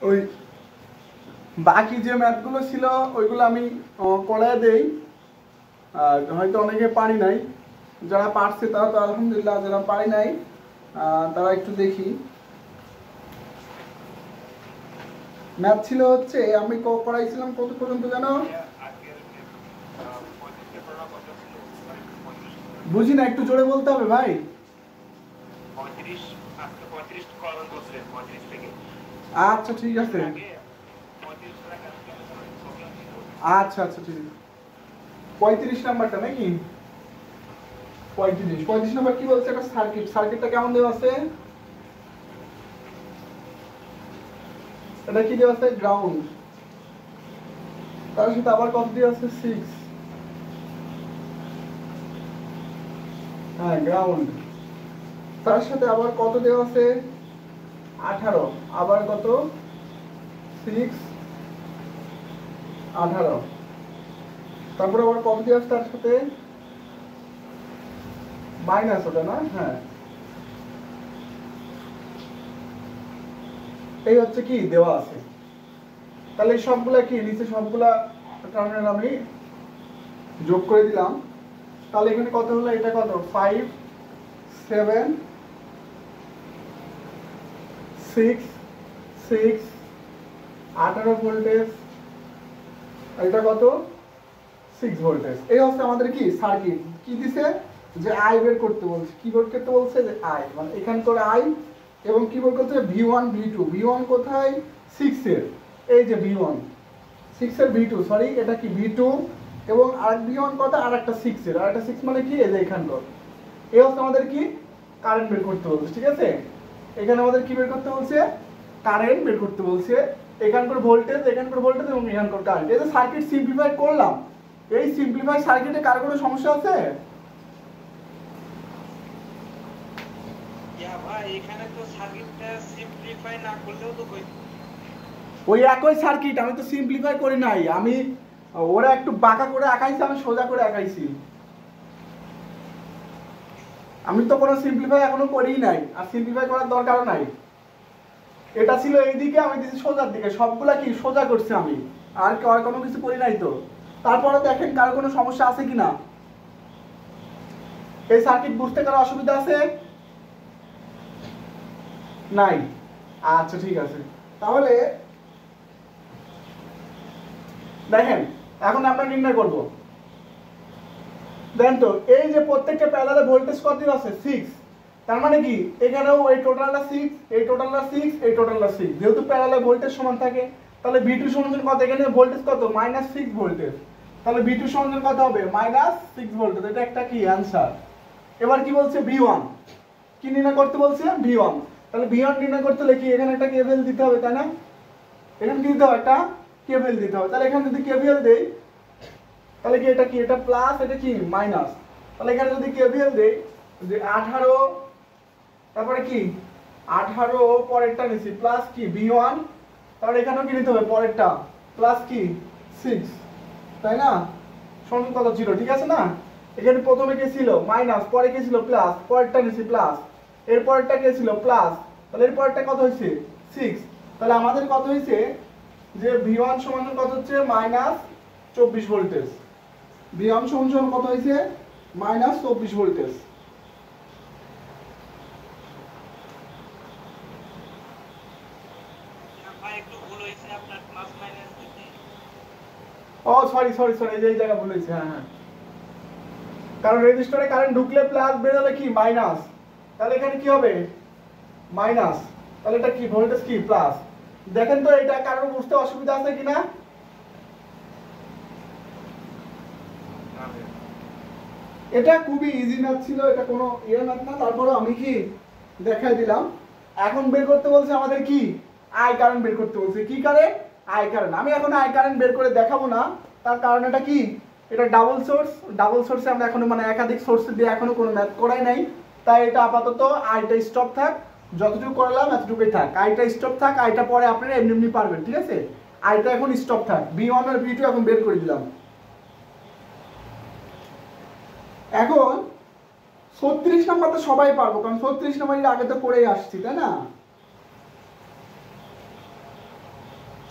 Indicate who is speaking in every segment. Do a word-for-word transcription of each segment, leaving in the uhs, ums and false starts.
Speaker 1: ওই বাকি যে ম্যাথগুলো ছিল ওইগুলো আমি করায় দেই, আর হয়তো অনেকে পারি নাই, যারা পারছে তারা তো আলহামদুলিল্লাহ, যারা পারি নাই তারা একটু দেখি। ম্যাথ ছিল হচ্ছে আমি করাইছিলাম কত পর্যন্ত জানো? বুঝি না, একটু জোরে বলতে হবে ভাই। আচ্ছা ঠিক আছে, আচ্ছা আচ্ছা ঠিক আছে। পঁয়ত্রিশ নাম্বারটা নাকি? পঁয়ত্রিশ পঁয়ত্রিশ নাম্বার কি বলছে? একটা সার্কিট, সার্কিটটা কেমন দেওয়া আছে? এটা কি দেওয়া আছে? গ্রাউন্ড। তার সাথে আবার কত দেওয়া আছে? সিক্স। হ্যাঁ গ্রাউন্ড। তার সাথে আবার কত দেওয়া আছে? আঠারো। আবার কত? সিক্স, আঠারো। তারপরে আবার কত দেওয়া আছে তার সাথে? মাইনাস, ওটা না? হ্যাঁ, এই হচ্ছে কি দেওয়া আছে। তাহলে সবগুলা কি নিচে সবগুলা টার্মিনাল আমি যোগ করে দিলাম। তাহলে এখানে কত হলো? এটা কত? ফাইভ, সেভেন, সিক্স, সিক্স, আঠারো ভোল্টেজ। এটা কত? Six voltage. এই হচ্ছে আমাদের কি সার্কিট। কি দিছে? যে আই বের করতে বলছে। কি বের করতে বলছে? যে আই, মানে এখান করে আই, এবং কি বের করতে? V one V two. V one কোথায়? সিক্স এর, এই যে ভি ওয়ান, সিক্স এর ভি টু, সরি এটা কি ভি টু, এবং আর ভি ওয়ান কত? আর একটা সিক্স এর, আর একটা সিক্স মানে কি? এই যে এখানকার। এই হচ্ছে আমাদের কি কারেন্ট বের করতে বলছে, ঠিক আছে? এখানে আমাদের কি বের করতে বলছে? কারেন্ট বের করতে বলছে। এখানকার ভোল্টেজ, এখানকার ভোল্টেজ এবং এখানকার কারেন্ট। এই যে সার্কিট সিম্পলিফাই করলাম, এই সিম্পলিফাই সার্কিটে কার কোনো সমস্যা আছে?
Speaker 2: ইয়া ভাই এখানে তো সার্কিটটা সিম্পলিফাই না করলেও তো কই
Speaker 1: ওই একই সার্কিট, আমি তো সিম্পলিফাই করি নাই, আমি ওরা একটু বাঁকা করে আঁকাইছে, আমি সোজা করে আঁকাইছি। আমি তো কোনো সিম্পলিফাই এখনো করিই নাই, আর সিম্পলিফাই করার দরকারও নাই। এটা ছিল এইদিকে, আমি দিচ্ছি সোজার দিকে, সবগুলা কি সোজা করছি আমি, আর আর কোনো কিছু করি নাই তো। তারপরে দেখেন কারো কোনো সমস্যা আছে কিনা, এই সার্কিট বুঝতে কারো অসুবিধা আছে? নাই? আচ্ছা ঠিক আছে। তাহলে দেখেন এখন আমরা নির্ণয় করব। দেন তো এই যে প্রত্যেকটা প্যারালালে ভোল্টেজ কত আছে? সিক্স। তার মানে কি এখানেও এই টোটালটা সিক্স, এই টোটালটা সিক্স, এই টোটালটা সিক্স। যেহেতু প্যারালালে ভোল্টেজ সমান থাকে, তাহলে ভি টু সমান কত? এখানে ভোল্টেজ কত? Minus six voltage. তাহলে ভি টু সমান কত হবে? Minus six voltage. এটা একটা কি অ্যান্সার। এবার কি বলছে? V one. কি নির্ণয় করতে বলছে? V one. তাহলে ভি ওয়ান নির্ণয় করতে হলে কি এখানে একটা কেভিএল দিতে হবে, তাই না? এখানে কি দিতে হবে? একটা কেভিএল দিতে হবে। তাহলে এখানে যদি কেভিএল দেই, তাহলে কি এটা কি? এটা প্লাস, এটা কি মাইনাস। তাহলে এখানে যদি কেভিএল দেই, যে আঠারো, তারপরে কি আঠারো, পরেরটা নিছি প্লাস কি ভি ওয়ান, তাহলে এখানেও কি নিতে হবে? পরেরটা প্লাস কি সিক্স, তাই না? সমান কত? জিরো, ঠিক আছে না? এখানে প্রথমে কে ছিল? মাইনাস, পরে কে ছিল? প্লাস, পরেরটা নিছি প্লাস, এর পরেরটা কে ছিল? প্লাস, তাহলে এর পরেরটা কত হয়েছে? সিক্স। তাহলে আমাদের কত হয়েছে? যে ভি ওয়ান সমান কত হচ্ছে? মাইনাস চব্বিশ ভোল্টেজ। ভি ওয়ান সমান সমান কত হয়েছে? মাইনাস চব্বিশ ভোল্টেজ।
Speaker 2: ভাই একটু ভুল হইছে আপনার প্লাস মাইনাস দিতে।
Speaker 1: ও সরি সরি সরি, এই জায়গা ভুল হয়েছে। হ্যাঁ হ্যাঁ, কারণ রেজিস্টারে কারেন্ট ঢুকলে প্লাস, বের হলে কি মাইনাস। তাহলে এখানে কি হবে? মাইনাস। তাহলে এটা কি ভোল্টেজ? কি প্লাস। দেখেন তো এটা কারোর বুঝতে অসুবিধা আছে কিনা? এটা খুবই ইজি ম্যাথ ছিল, এটা কোনো ইয়ে ম্যাথ না। তারপরে আমি কি দেখাই দিলাম। এখন বের করতে বলছে আমাদের কি আই কারেন্ট বের করতে বলছে। কি কারেন্ট? I current. আমি এখন আই কারেন্ট বের করে দেখাবো না, তার কারণ এটা কি, এটা ডাবল সোর্স। ডাবল সোর্সে আমরা এখনো মানে একাধিক সোর্স দিয়ে এখনো কোনো ম্যাথ করাই নাই, তাই এটা আপাতত আইটা স্টপ থাক, যতটুকু করলাম এতটুকুই থাক। আইটা স্টপ থাক, আইটা পরে আপনারা এমনি এমনি পারবেন, ঠিক আছে? আইটা এখন স্টপ থাক। বি ওয়ান আর বি টু এখন বের করে দিলাম। এখন ছত্রিশ নাম্বার তো সবাই পারবো, কারণ ছত্রিশ নাম্বারের আগে তো পড়েই আসছি, তাই না?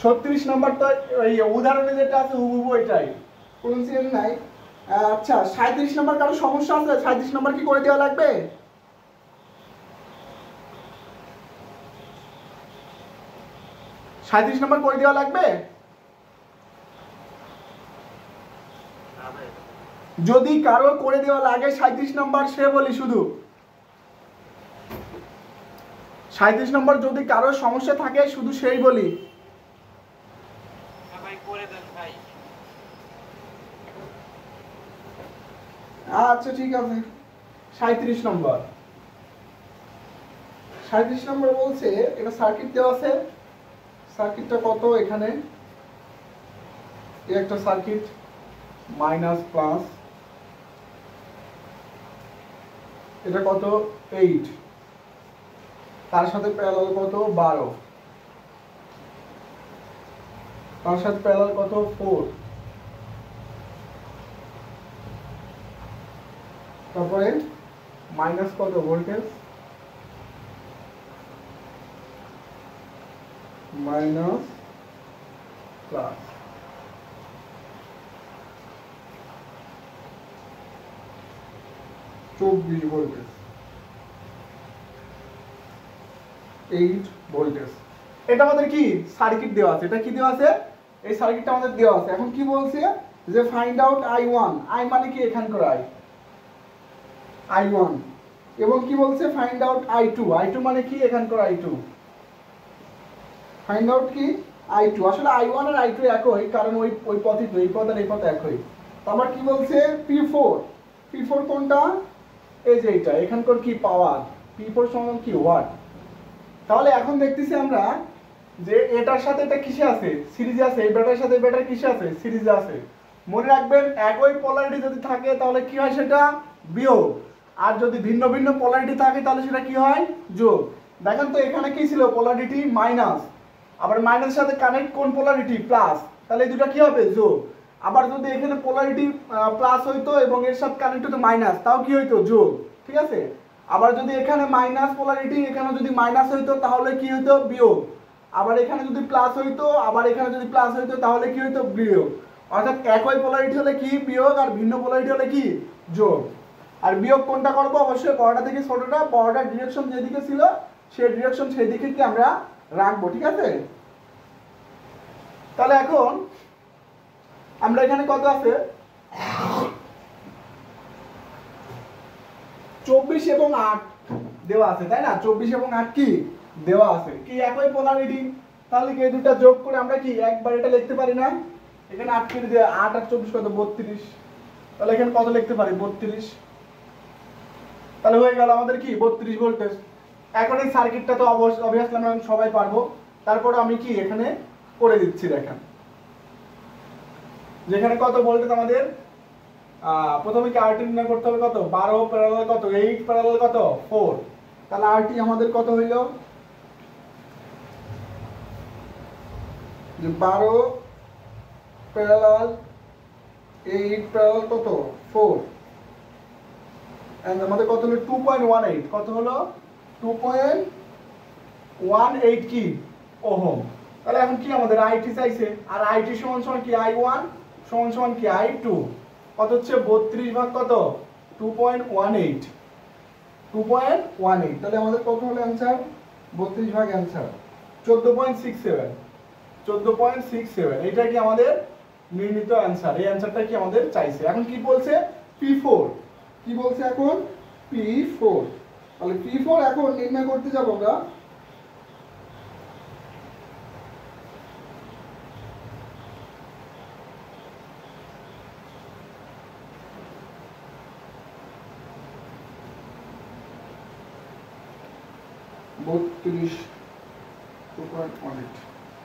Speaker 1: ছত্রিশ নাম্বার তো এই উদাহরণে যেটা আছে হুবহু এটাই, কোনো চেঞ্জ নাই। আচ্ছা সাঁইত্রিশ নাম্বার কারো সমস্যা আছে? সাঁইত্রিশ নাম্বার কি করে দেওয়া লাগবে? সাঁইত্রিশ নাম্বার করে দেওয়া লাগবে? যদি কারো করে দেওয়া লাগে সাঁইত্রিশ নাম্বার সে বলি শুধু সাঁইত্রিশ নম্বর যদি কারো সমস্যা থাকে শুধু সেই বলি।
Speaker 2: ভাই করে দেন ভাই।
Speaker 1: আচ্ছা ঠিক আছে, সাঁইত্রিশ নম্বর সাঁইত্রিশ নম্বর বলছে এটা সার্কিট দেওয়া আছে। সার্কিটটা কত? এখানে এই একটা সার্কিট মাইনাস প্লাস, এটা কত এইট, তার সাথে প্যারালাল কত বারো, তার সাথে প্যারালাল কত ফোর, তারপরে মাইনাস কত ভোল্টেজ মাইনাস প্লাস, চব্বিশ ভোল্টেজ এইট ভোল্টেজ। এটা আমাদের কি সার্কিট দেওয়া আছে। এটা কি দেওয়া আছে? এই সার্কিটটা আমাদের দেওয়া আছে। এখন কি বলছে যে find out I one. I মানে কি এখানকার আই আই ওয়ান, এবং কি বলছে find out I two. I two মানে কি এখানকার আই টু। ফাইন্ড আউট কি আই টু। আসলে আই ওয়ান আর আই টু একই, কারণ ওই ওই পথই তো, এই পথ আর এই পথ একই। আবার কি বলছে পি ফোর। পি ফোর কোনটা? এই যে এটা, এখানকার কি পাওয়ার। পি ফোর সমান কি ওয়াট। তাহলে এখন দেখতেছি আমরা যে এটার সাথে এটা কিসে আছে সিরিজে আছে, এই ব্যাটার সাথে এই ব্যাটার কিসে আছে সিরিজে আছে। মনে রাখবেন একই পোলারিটি যদি থাকে তাহলে কি হয় সেটা বিয়োগ, আর যদি ভিন্ন ভিন্ন পোলারিটি থাকে তাহলে সেটা কি হয় যোগ। দেখেন তো এখানে কি ছিল পোলারিটি মাইনাস, আবার মাইনাসের সাথে কানেক্ট কোন পোলারিটি প্লাস, তাহলে এই দুটো কি হবে যোগ। আবার যদি এখানে পোলারিটি প্লাস হইতো এবং এর সাথে কানেক্ট হতো মাইনাস, তাও কি হইতো যোগ। ঠিক আছে। আবার যদি এখানে মাইনাস পোলারিটি এখানে যদি মাইনাস হইতো তাহলে কি হইতো বিয়োগ। আবার এখানে যদি প্লাস হইতো আবার এখানে যদি প্লাস হইতো তাহলে কি হইতো বিয়োগ। অর্থাৎ একই পোলারিটি হলে কি বিয়োগ, আর ভিন্ন পোলারিটি হলে কি যোগ। আর বিয়োগ কোনটা করব? অবশ্যই বড়টা থেকে ছোটটা, বড়টার ডিরেকশন যেদিকে ছিল সেই ডিরেকশন সেই দিকে কি আমরা রাখবো। ঠিক আছে। তাহলে এখন আমরা এখানে কত আছে চব্বিশ এবং আট দেওয়া আছে, তাই না? চব্বিশ এবং আট কি দেওয়া আছে, কি একই পোলারিটি। তাহলে কি এই দুটো যোগ করে আমরা কি একবার এটা লিখতে পারি না? এখানে আট কেটে দিয়ে আট আর চব্বিশ কত বত্রিশ, তাহলে এখানে কত লিখতে পারি বত্রিশ। তাহলে হয়ে গেল আমাদের কি বত্রিশ ভোল্টেজ। এখন এই সার্কিটটা তো অবভিয়াসলি আমরা সবাই পারবো, তারপর আমি কি এখানে করে দিচ্ছি। দেখেন যেখানে কত ভোল্টেজ আমাদের প্রথমে কি আরটি নির্ণয় করতে হবে কত বারো প্যারালাল কত এইট প্যারালাল কত ফোর। তাহলে আরটি আমাদের কত হইল যে বারো প্যারালাল এইট প্যারালাল কত ফোর, এন্ড আমাদের কত হলো টু পয়েন্ট ওয়ান এইট। কত হলো টু পয়েন্ট ওয়ান এইট কি ওহম। তাহলে এখন কি আমাদের আইটি চাইছে, আর আইটি সমান সমান কি আই ওয়ান সমান সমান কি আই টু। কত হচ্ছে বত্রিশ ভাগ কত two point one eight two point one eight. তাহলে আমাদের কত হলো অ্যান্সার বত্রিশ ভাগ অ্যান্সার চোদ্দ পয়েন্ট সিক্স সেভেন চোদ্দ পয়েন্ট সিক্স সেভেন। এটা কি আমাদের নির্ণীত অ্যান্সার। এই অ্যান্সারটা কি আমাদের চাইছে। এখন কি বলছে পি ফোর। কি বলছে এখন পি ফোর। তাহলে পি ফোর এখন নির্ণয় করতে যাব আমরা। বত্রিশ টু পয়েন্ট ওয়ান এইট।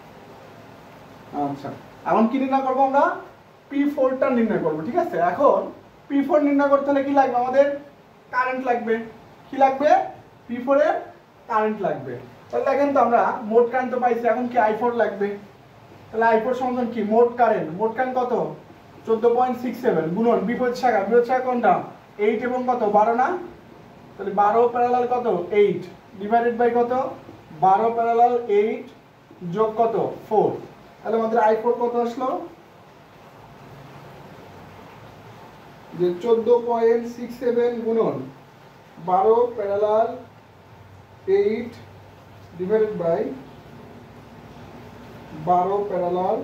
Speaker 1: আচ্ছা এখন কি নির্ণয় করবো আমরা পি ফোরটা নির্ণয় করবো। ঠিক আছে। এখন পি ফোর নির্ণয় করতে হলে কি লাগবে আমাদের কারেন্ট লাগবে। কি লাগবে পি ফোর এর কারেন্ট লাগবে। তাহলে দেখেন তো আমরা মোট কারেন্ট তো পাইছি, এখন কি আই ফোর লাগবে। তাহলে আই ফোর সমান কি মোট কারেন্ট। মোট কারেন্ট কত চোদ্দ পয়েন্ট সিক্স সেভেন গুণন বিপরীত শাখা। বিপরীত শাখা কোনটা এইট এবং কত বারো না। তাহলে বারো প্যারালাল কত এইট ডিভাইডেড বাই কত বারো প্যারালাল এইট যোগ কত ফোর। তাহলে আমাদের আই ফোর কত আসলো, যে চোদ্দ পয়েন্ট সিক্স সেভেন গুণন বারো প্যারালাল এইট ডিভাইডেড বাই বারো প্যারালাল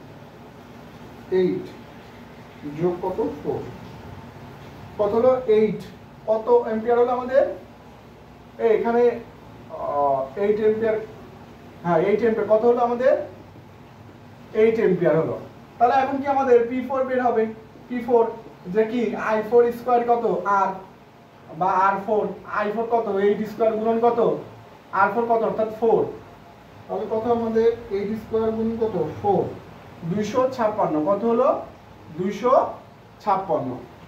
Speaker 1: এইট যোগ কত ফোর, কত হলো এইট, কত এম্পিয়ার হলো আমাদের এখানে এইট এম্পিয়ার, হ্যাঁ এইট এম্পিয়ার, কত হলো আমাদের এইট এম্পিয়ার হলো। তাহলে এখন কি আমাদের পি ফোর বের হবে, পি ফোর যে কি আই ফোর স্কোয়ার কত আর বা আর ফোর, আই ফোর কত এইট স্কোয়ার গুণন কত আর ফোর কত অর্থাৎ ফোর, তাহলে কত আমাদের এইট স্কোয়ার গুণন কত ফোর, দুইশো ছাপ্পান্ন, কত হলো দুইশো ছাপ্পান্ন।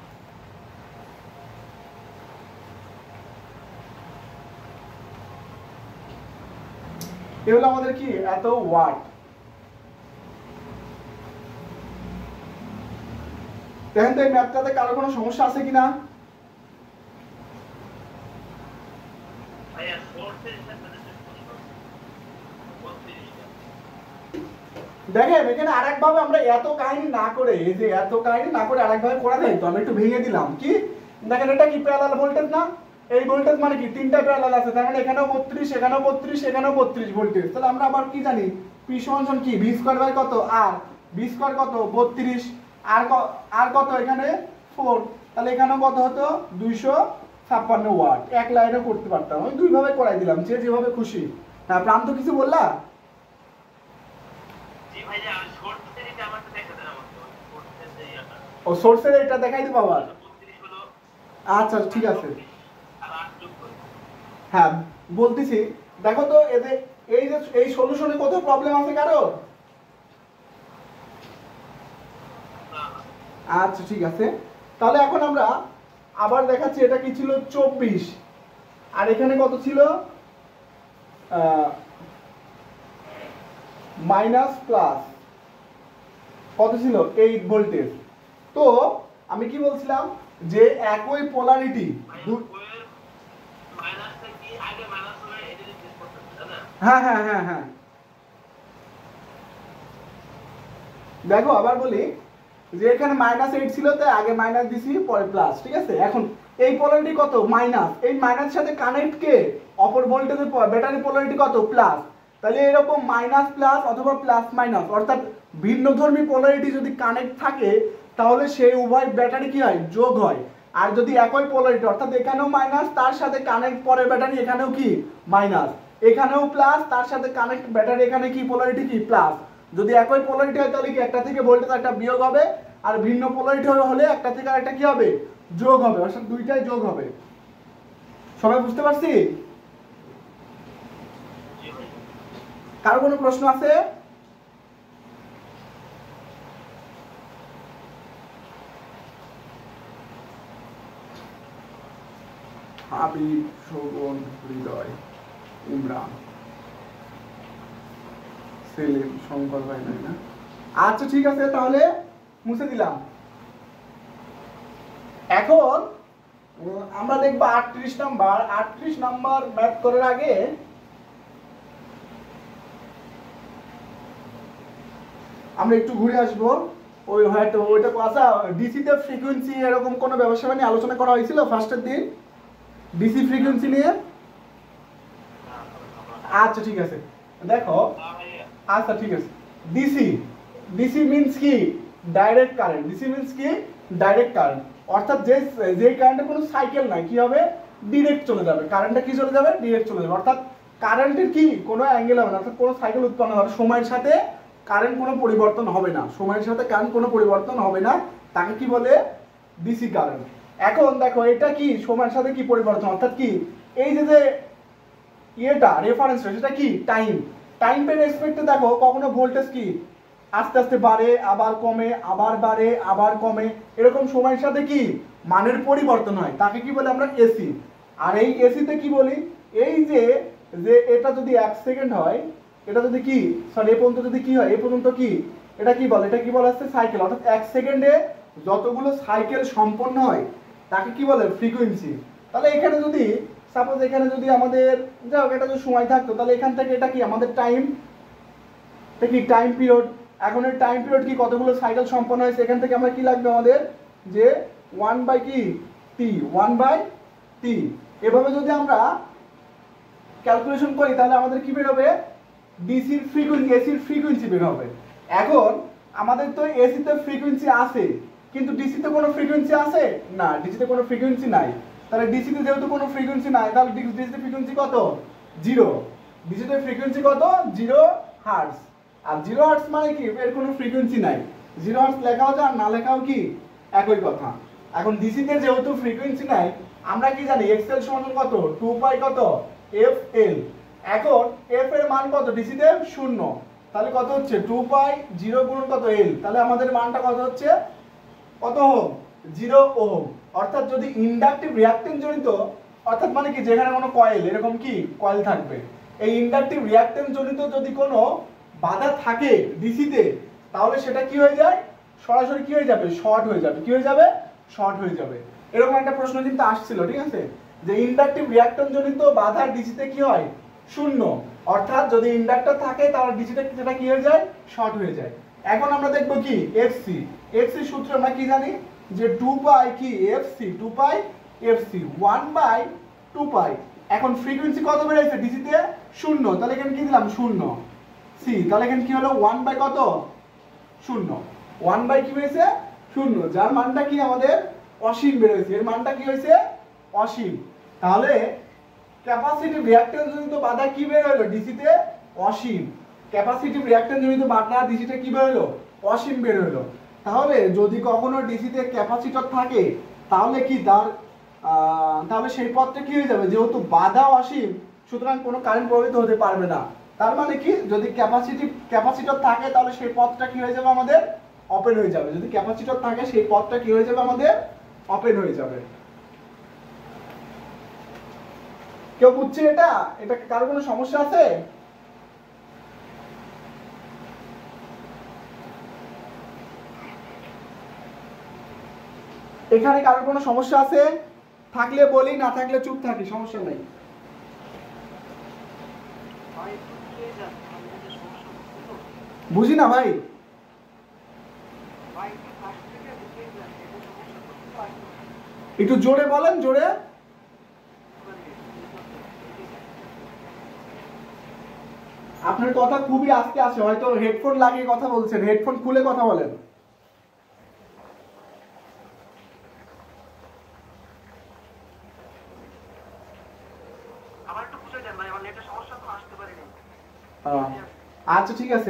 Speaker 1: এ হলো আমাদের কি এত ওয়াট। দেখেন তো এই ম্যাথটাতে কারো কোনো সমস্যা আছে কিনা? দেখেন এখানে আরেকভাবে আমরা এত কাহিনী না করে, এই যে এত কাহিনী না করে আরেকভাবে করা যায় তো, আমি একটু ভেঙে দিলাম। কি দেখেন এটা কি প্যারালাল ভোল্টেজ না, এই ভোল্টেজ মানে কি তিনটা প্যারালাল আছে, তার মানে এখানেও বত্রিশ এখানেও বত্রিশ এখানেও বত্রিশ ভোল্টেজ। তাহলে আমরা আবার কি জানি পি সমান কি ভি স্কয়ার বাই কত আর, ভি স্কয়ার কত বত্রিশ আর আর কত এখানে ফোর, তাহলে এখানেও কত হতো দুইশো ছাপ্পান্ন ওয়াট। এক লাইনে করতে পারতাম, আমি দুই ভাবে করাই দিলাম, যে যেভাবে খুশি। হ্যাঁ প্রান্ত কিছু বললা?
Speaker 2: জি ভাইয়া শর্টের এটা আমাকে দেখা দেন, আমাকে শর্টের এই আটা
Speaker 1: ও সোর্সের এটা দেখাই দিব আবার।
Speaker 2: বত্রিশ হলো,
Speaker 1: আচ্ছা ঠিক আছে,
Speaker 2: আর আট যোগ করে
Speaker 1: হ্যাঁ বলতেছি। দেখো তো এতে এই যে এই সলিউশনে কত প্রবলেম আছে কারো? আচ্ছা ঠিক আছে, তাহলে এখন আমরা আবার দেখাচ্ছি। এটা কি ছিল চব্বিশ আর এখানে কত ছিল মাইনাস প্লাস কত ছিল এইট ভোল্টেজ। তো আমি কি বলছিলাম যে একই পোলারিটি,
Speaker 2: মাইনাসটা কি আগে মাইনাস হলে এটা রিপ্লেস করতে হবে না?
Speaker 1: হ্যাঁ হ্যাঁ হ্যাঁ হ্যাঁ দেখো আবার বলি যে এখানে মাইনাস এইট ছিল, তাই আগে মাইনাস দিছি পরে প্লাস, ঠিক আছে। এখন এই পোলারিটি কত মাইনাস, এই মাইনাস সাথে কানেক্ট কে অপর ভোল্টেজের ব্যাটারি পোলারিটি কত প্লাস, তাহলে এরকম মাইনাস প্লাস অথবা প্লাস মাইনাস অর্থাৎ ভিন্নধর্মী পোলারিটি যদি কানেক্ট থাকে তাহলে সেই উভয় ব্যাটারি কি হয় যোগ হয়। আর যদি একই পোলারিটি অর্থাৎ এখানেও মাইনাস তার সাথে কানেক্ট পরের ব্যাটারি এখানেও কি মাইনাস, এখানেও প্লাস তার সাথে কানেক্ট ব্যাটারি এখানে কি পোলারিটি কি প্লাস, যদি একই পোলারিটি হয় তাহলে কি একটা থেকে ভোল্টেজ একটা বিয়োগ হবে, আর ভিন্ন পোলারিটি হলে একটা থেকে আরেকটা কি হবে যোগ হবে, অর্থাৎ দুইটাই যোগ হবে। সবাই বুঝতে পারছি? কারো কোনো প্রশ্ন আছে? হাবিব, শোভন, হৃদয়, ইমরান, সেলিম, শঙ্কর ভাই নাই না? আচ্ছা ঠিক আছে, তাহলে মুছে দিলাম। এখন আমরা দেখব আটত্রিশ নাম্বার। আটত্রিশ নাম্বার ম্যাথ করার আগে আমরা একটু ঘুরে আসবো। ওই হয়তো ওইটা আচ্ছা ডিসিতে ফ্রিকোয়েন্সি এরকম কোনো ব্যবসা নিয়ে আলোচনা করা হয়েছিল ফার্স্টের দিন ডিসি ফ্রিকোয়েন্সি নিয়ে? আচ্ছা ঠিক আছে, দেখো আচ্ছা ঠিক আছে। ডিসি ডিসি মিন্স কি ডাইরেক্ট কারেন্ট, ডিসি মিন্স কি ডাইরেক্ট কারেন্ট, অর্থাৎ যে যে কারেন্টে কোনো সাইকেল নাই কি হবে ডাইরেক্ট চলে যাবে, কারেন্টটা কি চলে যাবে ডাইরেক্ট চলে যাবে, অর্থাৎ কারেন্টের কি কোনো অ্যাঙ্গেল হবে না, অর্থাৎ কোনো সাইকেল উৎপন্ন হবে সময়ের সাথে কারেন্ট কোনো পরিবর্তন হবে না, সময়ের সাথে কারেন্ট কোনো পরিবর্তন হবে না, তাকে কি বলে ডিসি কারেন্ট। এখন দেখো এটা কি সময়ের সাথে কি পরিবর্তন, অর্থাৎ কি এই যে যে ইয়েটা রেফারেন্সটা সেটা কি টাইম, টাইম পের রেসপেক্টে দেখো কখনো ভোল্টেজ কি আস্তে আস্তে বাড়ে আবার কমে আবার বাড়ে আবার কমে, এরকম সময়ের সাথে কি মানের পরিবর্তন হয়, তাকে কি বলে আমরা এসি। আর এই এসিতে কি বলি এই যে যে এটা যদি এক সেকেন্ড হয়, এটা যদি কি সরি এ পর্যন্ত যদি কি হয় এ পর্যন্ত কি এটা কি বলে, এটা কি বলা হচ্ছে সাইকেল, অর্থাৎ এক সেকেন্ডে যতগুলো সাইকেল সম্পন্ন হয় তাকে কি বলে ফ্রিকোয়েন্সি। তাহলে এখানে যদি সাপোজ এখানে যদি আমাদের যাও এটা যদি সময় থাকতো তাহলে এখান থেকে এটা কি আমাদের টাইম, এটা কি টাইম পিরিয়ড, এখন এর টাইম পিরিয়ড কি, কতগুলো সাইকেল সম্পন্ন হয়েছে, এখান থেকে আমরা কি লাগবে আমাদের, যে ওয়ান বাই কি টি, ওয়ান বাই টি। এভাবে যদি আমরা ক্যালকুলেশন করি তাহলে আমাদের কি বের হবে, ডিসির ফ্রিকোয়েন্সি, এসির ফ্রিকোয়েন্সি বের হবে। এখন আমাদের তো এসিতে ফ্রিকোয়েন্সি আছে, কিন্তু ডিসিতে কোনো ফ্রিকোয়েন্সি আছে না, ডিসিতে কোনো ফ্রিকোয়েন্সি নাই। তাহলে ডিসিতে যেহেতু কোনো ফ্রিকোয়েন্সি নাই, তাহলে ডিসিতে ফ্রিকোয়েন্সি কত, জিরো। ডিসিতে ফ্রিকোয়েন্সি কত, জিরো হার্টজ। আর জিরো হার্টজ মানে কি, এর কোনো ফ্রিকোয়েন্সি নাই। জিরো হার্টজ লেখাও যায় আর না লেখাও কি একই কথা। এখন ডিসিতে যেহেতু ফ্রিকোয়েন্সি নাই, আমরা কি জানি এক্স এল সমান কত, টু পাই কত এফ এল। এখন এফ এর মান কত, ডিসিতে শূন্য, তাহলে কত হচ্ছে টু পাই জিরো গুণ কত এল, তাহলে আমাদের মানটা কত হচ্ছে, কত ওহম, জিরো ওহম। অর্থাৎ যদি ইন্ডাকটিভ রিঅ্যাকট্যান্স জনিত, অর্থাৎ মানে কি যেখানে কোনো কয়েল, এরকম কি কয়েল থাকবে, এই ইন্ডাকটিভ রিঅ্যাকট্যান্স জনিত যদি কোনো বাধা থাকে ডিসিতে, তাহলে সেটা কি হয়ে যায়, সরাসরি কি হয়ে যাবে, শর্ট হয়ে যাবে। কি হয়ে যাবে, শর্ট হয়ে যাবে। এরকম একটা প্রশ্ন কিন্তু আসছিল, ঠিক আছে, যে ইন্ডাকটিভ রিঅ্যাকট্যান্স জনিত বাধা ডিসিতে কি হয়, শূন্য। অর্থাৎ যদি ইন্ডাক্টর থাকে তাহলে ডিসিতে সেটা কি হয়ে যায়, শর্ট হয়ে যায়। এখন আমরা দেখব কি এফসি, এফসি সূত্র আমরা কি জানি, যে টু পাই কি FC, two pi FC, one by two pi. এখন ফ্রিকোয়েন্সি কত বেড়েছে ডিসিতে, শূন্য, তাহলে এখানে কি দিলাম, শূন্য সি, তাহলে এখানে কি হলো, ওয়ান বাই কত, শূন্য, ওয়ান বাই কি হয়েছে, শূন্য, যার মানটা কি আমাদের অসীম বেরোয়েছে, এর মানটা কি হয়েছে, অসীম। তাহলে ক্যাপাসিটিভ রিঅ্যাকট্যান্স জনিত বাধা কি বের হলো ডিসিতে, অসীম। ক্যাপাসিটিভ রিঅ্যাকট্যান্স জনিত বাধা ডিসিতে কি বের হলো, অসীম বের হলো। তাহলে যদি কখনো ডিসিতে ক্যাপাসিটর থাকে, তাহলে কি তার তাহলে সেই পথটা কি হয়ে যাবে, যেহেতু বাধা অসীম, সুতরাং কোনো কারেন্ট প্রবাহিত হতে পারবে না। তার মানে কি, যদি ক্যাপাসিটিভ ক্যাপাসিটর থাকে তাহলে সেই পথটা কি হয়ে যাবে আমাদের, ওপেন হয়ে যাবে। যদি ক্যাপাসিটর থাকে সেই পথটা কি হয়ে যাবে আমাদের, ওপেন হয়ে যাবে। কেউ বুঝছে এটা, এটা কারো কোনো সমস্যা আছে? এখানে কারো কোনো সমস্যা আছে? থাকলে বলি, না থাকলে চুপ থাকি, সমস্যা নাই। বুঝি না ভাই, একটু জোরে বলেন, জোরে। আপনার কথা খুবই আস্তে আসে, হয়তো হেডফোন লাগিয়ে কথা বলছেন, হেডফোন খুলে কথা বলেন। আচ্ছা ঠিক আছে,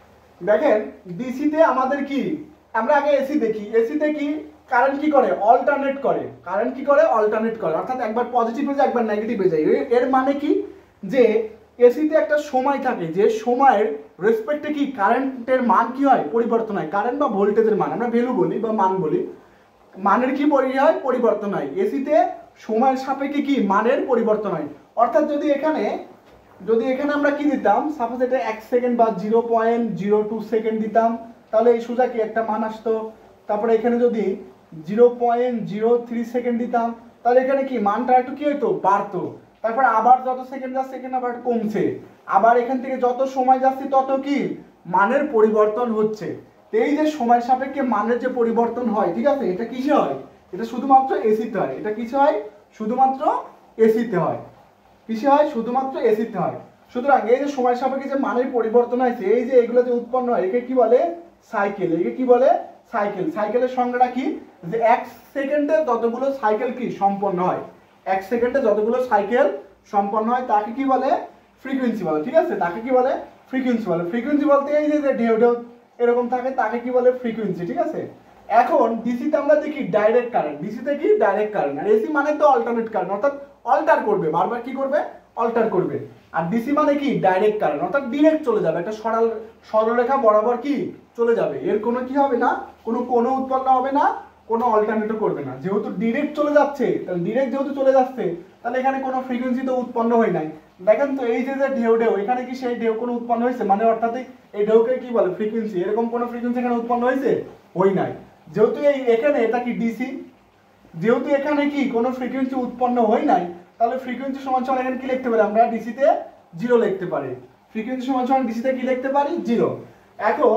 Speaker 1: দেখেন ডিসিতে আমাদের কি, আমরা আগে এসি দেখি। এসিতে কি কারেন্ট কি করে, অল্টারনেট করে। কারেন্ট কি করে, অল্টারনেট করে, অর্থাৎ একবার পজিটিভ হয়ে যায় একবার নেগেটিভ হয়ে যায়। এর মানে কি, যে এসিতে একটা সময় থাকে, যে সময়ের রেসপেক্টে কি কারেন্টের মান কি হয়, পরিবর্তন হয়। কারেন্ট বা ভোল্টেজের মান আমরা ভ্যালু বলি বা মান বলি, মানের কি হয়, পরিবর্তন হয়। এসিতে সময়ের সাপেক্ষে কি মানের পরিবর্তন হয়। অর্থাৎ যদি এখানে যদি এখানে আমরা কি দিতাম, সাপোজ এটা এক সেকেন্ড বা zero point zero two second দিতাম, তাহলে এই সোজা কি একটা মান আসতো। তারপরে এখানে যদি zero point zero three second দিতাম, তাহলে এখানে কি মানটা একটু কি হইতো, বাড়তো। তারপরে আবার যত সেকেন্ড যাচ্ছে এখানে আবার কমছে, আবার এখান থেকে যত সময় যাচ্ছে তত কি মানের পরিবর্তন হচ্ছে। এই যে সময় সাপেক্ষে মানের যে পরিবর্তন হয়, ঠিক আছে, এটা কিসে হয়, এটা শুধুমাত্র এসিতে হয়। এটা কিসে হয়, শুধুমাত্র এসিতে হয়। কিসে হয়, শুধুমাত্র এসিতে হয়। সুতরাং এই যে সময় সাপেক্ষে যে মানের পরিবর্তন হয়েছে, এই যে এগুলো যে উৎপন্ন হয়, একে কি বলে, সাইকেল। একে কি বলে, সাইকেল। সাইকেলের সংজ্ঞাটা কি, যে এক সেকেন্ডে যতগুলো সাইকেল কি সম্পন্ন হয়, এক সেকেন্ডে যতগুলো সাইকেল সম্পন্ন হয় তাকে কি বলে, ফ্রিকোয়েন্সি বলে। ঠিক আছে, তাকে কি বলে, ফ্রিকোয়েন্সি বলে। ফ্রিকোয়েন্সি বলতে এই যে ঢেউ ঢেউ এরকম থাকে তাকে কি বলে, ফ্রিকোয়েন্সি। ঠিক আছে, এখন ডিসিতে আমরা দেখি ডাইরেক্ট কারেন্ট। ডিসিতে কি ডাইরেক্ট কারেন্ট, আর এসি মানে তো অল্টারনেট কারেন্ট, অর্থাৎ অল্টার করবে, বারবার কি করবে, অল্টার করবে। আর ডিসি মানে কি ডাইরেক্ট কারেন্ট, অর্থাৎ ডিরেক্ট চলে যাবে, একটা সরল সরলরেখা বরাবর কি চলে যাবে। এর কোনো কি হবে না, কোনো কোনো উৎপন্ন হবে না, কোনো অল্টারনেটও করবে না। যেহেতু ডিরেক্ট চলে যাচ্ছে, তাহলে ডিরেক্ট যেহেতু চলে যাচ্ছে, তাহলে এখানে কোনো ফ্রিকোয়েন্সি তো উৎপন্ন হয় নাই। দেখেন তো এই যে যে ঢেউ ঢেউ, এখানে কি সেই ঢেউ কোনো উৎপন্ন হয়েছে, মানে অর্থাৎ এই ঢেউকে কি বলে, ফ্রিকোয়েন্সি। এরকম কোনো ফ্রিকোয়েন্সি এখানে উৎপন্ন হয়েছে, হই নাই। যেহেতু এই এখানে এটা কি ডিসি, যেহেতু এখানে কি কোনো ফ্রিকোয়েন্সি উৎপন্ন হয় নাই, তাহলে ফ্রিকোয়েন্সি সমান সমান এখানে কি লিখতে পারি আমরা, ডিসিতে জিরো লিখতে পারি। ফ্রিকোয়েন্সি সমান সমান ডিসিতে কি লিখতে পারি, জিরো। এখন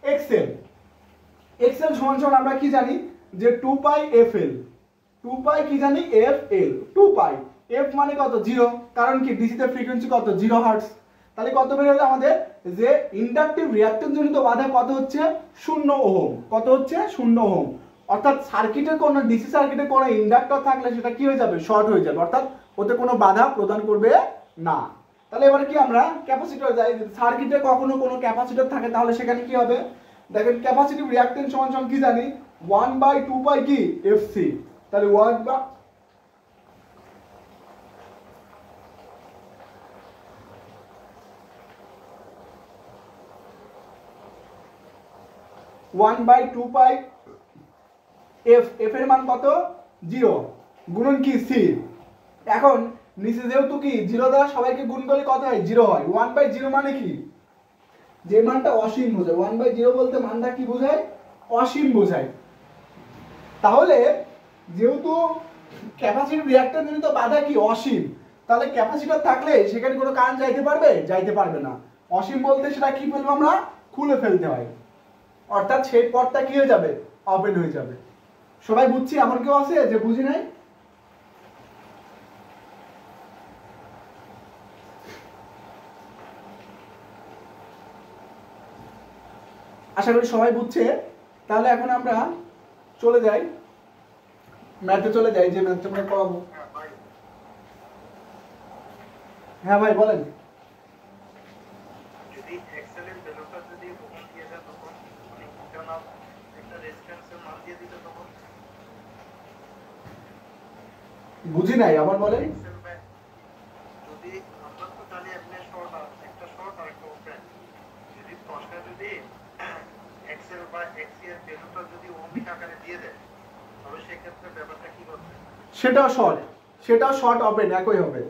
Speaker 1: এক্সএল এক্সএল সমান সমান আমরা কি জানি যে two pi F L, two pi কি জানি F L, two pi F মানে কত জিরো, কারণ কি ডিসিতে ফ্রিকোয়েন্সি কত জিরো হার্টজ, তাহলে কত বের হলো আমাদের যে ইন্ডাকটিভ রিঅ্যাকট্যান্স জনিত বাধা কত হচ্ছে শূন্য ওহম, কত হচ্ছে শূন্য ওহম। অর্থাৎ সার্কিটের কোন ডিসি সার্কিটের কোন ইন্ডাক্টর থাকলে সেটা কি হয়ে যাবে শর্ট হয়ে যাবে, অর্থাৎ ওতে কোনো বাধা প্রদান করবে না। তাহলে এবারে কি আমরা ক্যাপাসিটর যাই, সার্কিটে কখনো কোনো ক্যাপাসিটর থাকে তাহলে সেখানে কি হবে, দেখেন ক্যাপাসিটিভ রিঅ্যাকট্যান্স সমান সমান কি জানি ওয়ান বাই টু পাই কি এফসি, তাহলে ওয়ান বা one by two pi F, F এর মান কত জিরো গুণন কি সি। এখন নিচে যেহেতু কি জিরো দ্বারা সবাইকে গুণ করলে কত হয় জিরো হয়, ওয়ান বাই জিরো মানে কি যে মানটা অসীম বোঝায়, ওয়ান বাই জিরো বলতে মানটা কি বোঝায় অসীম বোঝায়। তাহলে যেহেতু ক্যাপাসিটিভ রিঅ্যাকট্যান্স জনিত বাধা কি অসীম, তাহলে ক্যাপাসিটর থাকলে সেখানে কোনো কারেন্ট যাইতে পারবে যাইতে পারবে না, অসীম বলতে সেটা কি ফেলবো আমরা খুলে ফেলতে হয়, অর্থাৎ সেই পথটা কি হয়ে যাবে ওপেন হয়ে যাবে। সবাই বুঝছি, এমন কেউ আছে যে বুঝি নাই? আশা করি সবাই বুঝছে। তাহলে এখন আমরা চলে যাই ম্যাথে চলে যাই, যে ম্যাথটা আমরা করাবো। হ্যাঁ ভাই বলেন।
Speaker 2: যদি এক্সেল এর ভ্যালুটা যদি ওহম দিয়ে দেয় তখন মানে ইন্টারনাল একটা রেজিস্ট্যান্সের মান দিয়ে দিতে তখন
Speaker 1: বুঝি নাই, আবার বলেন।
Speaker 2: এক্সেল বাই যদি আমরা তো জানি আপনি শর্ট একটা শর্ট আর একটা ওপেন, যদি প্রশ্নে যদি এক্সেল বা এক্সি এর ভ্যালুটা যদি ওহমিক আকারে দিয়ে দেয় তবে সেই ক্ষেত্রে ব্যাপারটা কি হবে?
Speaker 1: সেটাও শর্ট, সেটাও শর্ট ওপেন একই হবে।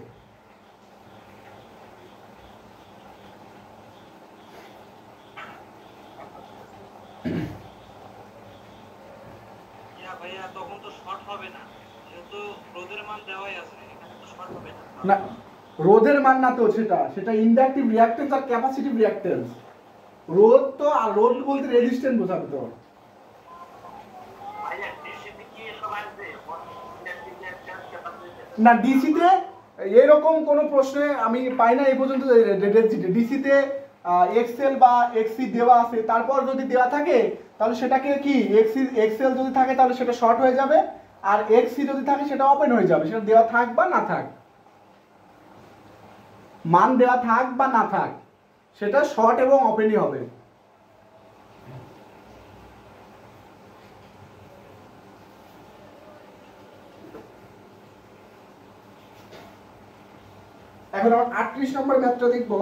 Speaker 2: ইয়া ভাইয়া তখন তো শর্ট হবে না, যেহেতু রোধের মান দেওয়াই আছে, এখানে তো শর্ট হবে না।
Speaker 1: না, রোধের মান না তো, সেটা সেটা ইন্ডাকটিভ রিঅ্যাকট্যান্স আর ক্যাপাসিটিভ রিঅ্যাকট্যান্স। রোধ তো, আর রোধ বলতে রেজিস্ট্যান্স বোঝাবে তো।
Speaker 2: ভাইয়া ডিসিতে কি সব আসবে ইন্ডাকটিভ রিঅ্যাকট্যান্স ক্যাপাসিটর?
Speaker 1: না, ডিসিতে এরকম কোনো প্রশ্নে আমি পাই না এই পর্যন্ত। ডিসিতে এক্সএল বা এক্সি দেওয়া আছে, তারপর যদি দেওয়া থাকে তাহলে সেটাকে কি এক্সি এক্সএল যদি থাকে তাহলে সেটা শর্ট হয়ে যাবে, আর এক্সি যদি থাকে সেটা ওপেন হয়ে যাবে, সেটা দেওয়া থাক বা না থাক, মান দেওয়া থাক বা না থাক, সেটা শর্ট এবং ওপেনই হবে। এখন আমরা আটত্রিশ নম্বর ম্যাথটা দেখব।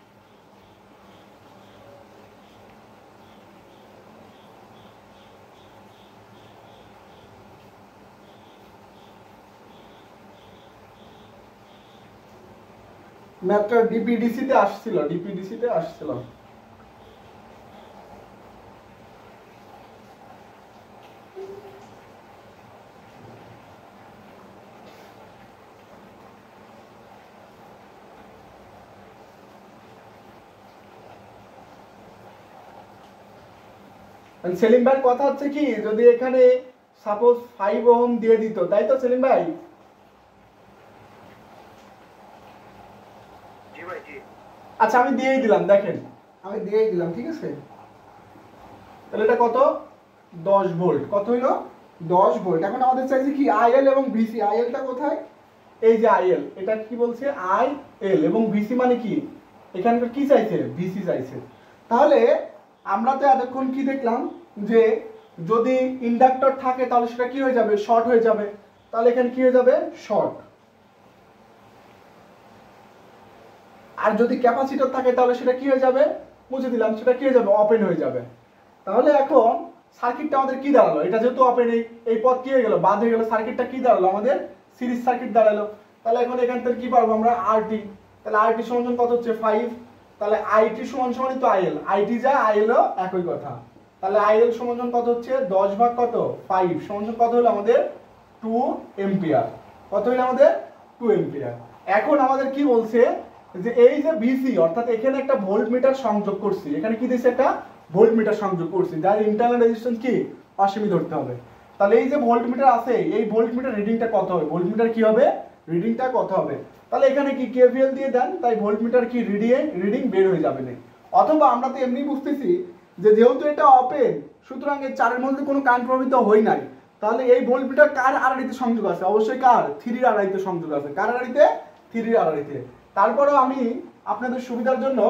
Speaker 1: ম্যাথটা ডিপিডিসি তে আসছিল, ডিপিডিসি তে আসছিল। সেলিম ভাইয়ের কথা হচ্ছে কি, যদি এখানে সাপোজ ফাইভ ওহম দিয়ে দিত, তাই তো সেলিম ভাই?
Speaker 2: জি ভাই জি।
Speaker 1: আচ্ছা আমি দিয়েই দিলাম, দেখেন আমি দিয়েই দিলাম, ঠিক আছে। তাহলে এটা কত দশ ভোল্ট, কত হইলো দশ ভোল্ট। এখন আমাদের চাইছে কি আইএল এবং ভিসি। আইএলটা কোথায়, এই যে আইএল, এটা কি বলছে আইএল, এবং ভিসি মানে কি এখানকার কি চাইছে ভিসি চাইছে। তাহলে আমরা তো এতক্ষণ কি দেখলাম যে যদি ইন্ডাক্টর থাকে তাহলে সেটা কি হয়ে যাবে শর্ট হয়ে যাবে, তাহলে এখানে কি হয়ে যাবে শর্ট। আর যদি ক্যাপাসিটর থাকে তাহলে সেটা কি হয়ে যাবে, মুছে দিলাম, সেটা কি হয়ে যাবে ওপেন হয়ে যাবে। তাহলে এখন সার্কিটটা আমাদের কি দাঁড়ালো, এটা যেহেতু ওপেন, এই পথ কি হয়ে গেল বাদ হয়ে গেল, সার্কিটটা কি দাঁড়ালো আমাদের সিরিজ সার্কিট দাঁড়ালো। তাহলে এখন এখান থেকে কি পারবো আমরা আরটি, তাহলে আরটি সমান কত হচ্ছে ফাইভ, তাহলে আইটি সমান সমানই তো আইএল, আইটি যা আইএলও একই কথা। তাহলে আইএল সমান সমান কত হচ্ছে দশ ভাগ কত ফাইভ সমান সমান কত হলো আমাদের টু এম্পিয়ার, কত হলো আমাদের টু এম্পিয়ার। এখন আমাদের কি বলছে যে এই যে ভিসি, অর্থাৎ এখানে একটা ভোল্ট মিটার সংযোগ করছি, এখানে কি দিয়েছে একটা ভোল্ট মিটার সংযোগ করছি, যার ইন্টারনাল রেজিস্ট্যান্স কি অসীমিত ধরতে হবে। তাহলে এই যে ভোল্ট মিটার আছে, এই ভোল্ট মিটার রিডিংটা কত হবে, ভোল্ট মিটার কি হবে, রিডিংটা কত হবে। তাহলে এখানে কি কেভিএল দিয়ে দেন, তাই ভোল্ট মিটার কি রিডিং রিডিং বের হয়ে যাবে না। অথবা আমরা তো এমনি বুঝতেছি যে যেহেতু এটা ওপেন, সুতরাং এই চারের মধ্যে কোনো কারেন্ট প্রবাহিত হয় নাই, তাহলে এই ভোল্ট মিটার কার আড়াআড়িতে সংযোগ আছে, অবশ্যই কার, থ্রির আড়াআড়িতে সংযোগ আছে। কার আড়াআড়িতে, থ্রির আড়াআড়িতে। তারপরেও আমি আপনাদের সুবিধার জন্য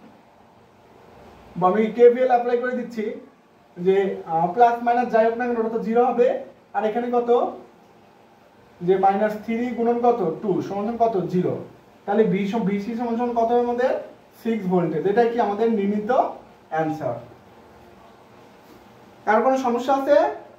Speaker 1: আমি কেভিএল অ্যাপ্লাই করে দিচ্ছি যে প্লাস মাইনাস যাই হোক না কেন ওটা তো জিরো হবে, আর এখানে কত, যে মাইনাস থ্রি গুণন কত টু সমান কত জিরো। তাহলে ভি ভিসি সমান সমান কত হবে আমাদের সিক্স ভোল্টেজ। এটাই কি আমাদের নির্ণীত অ্যান্সার। কার কোনো সমস্যা আছে?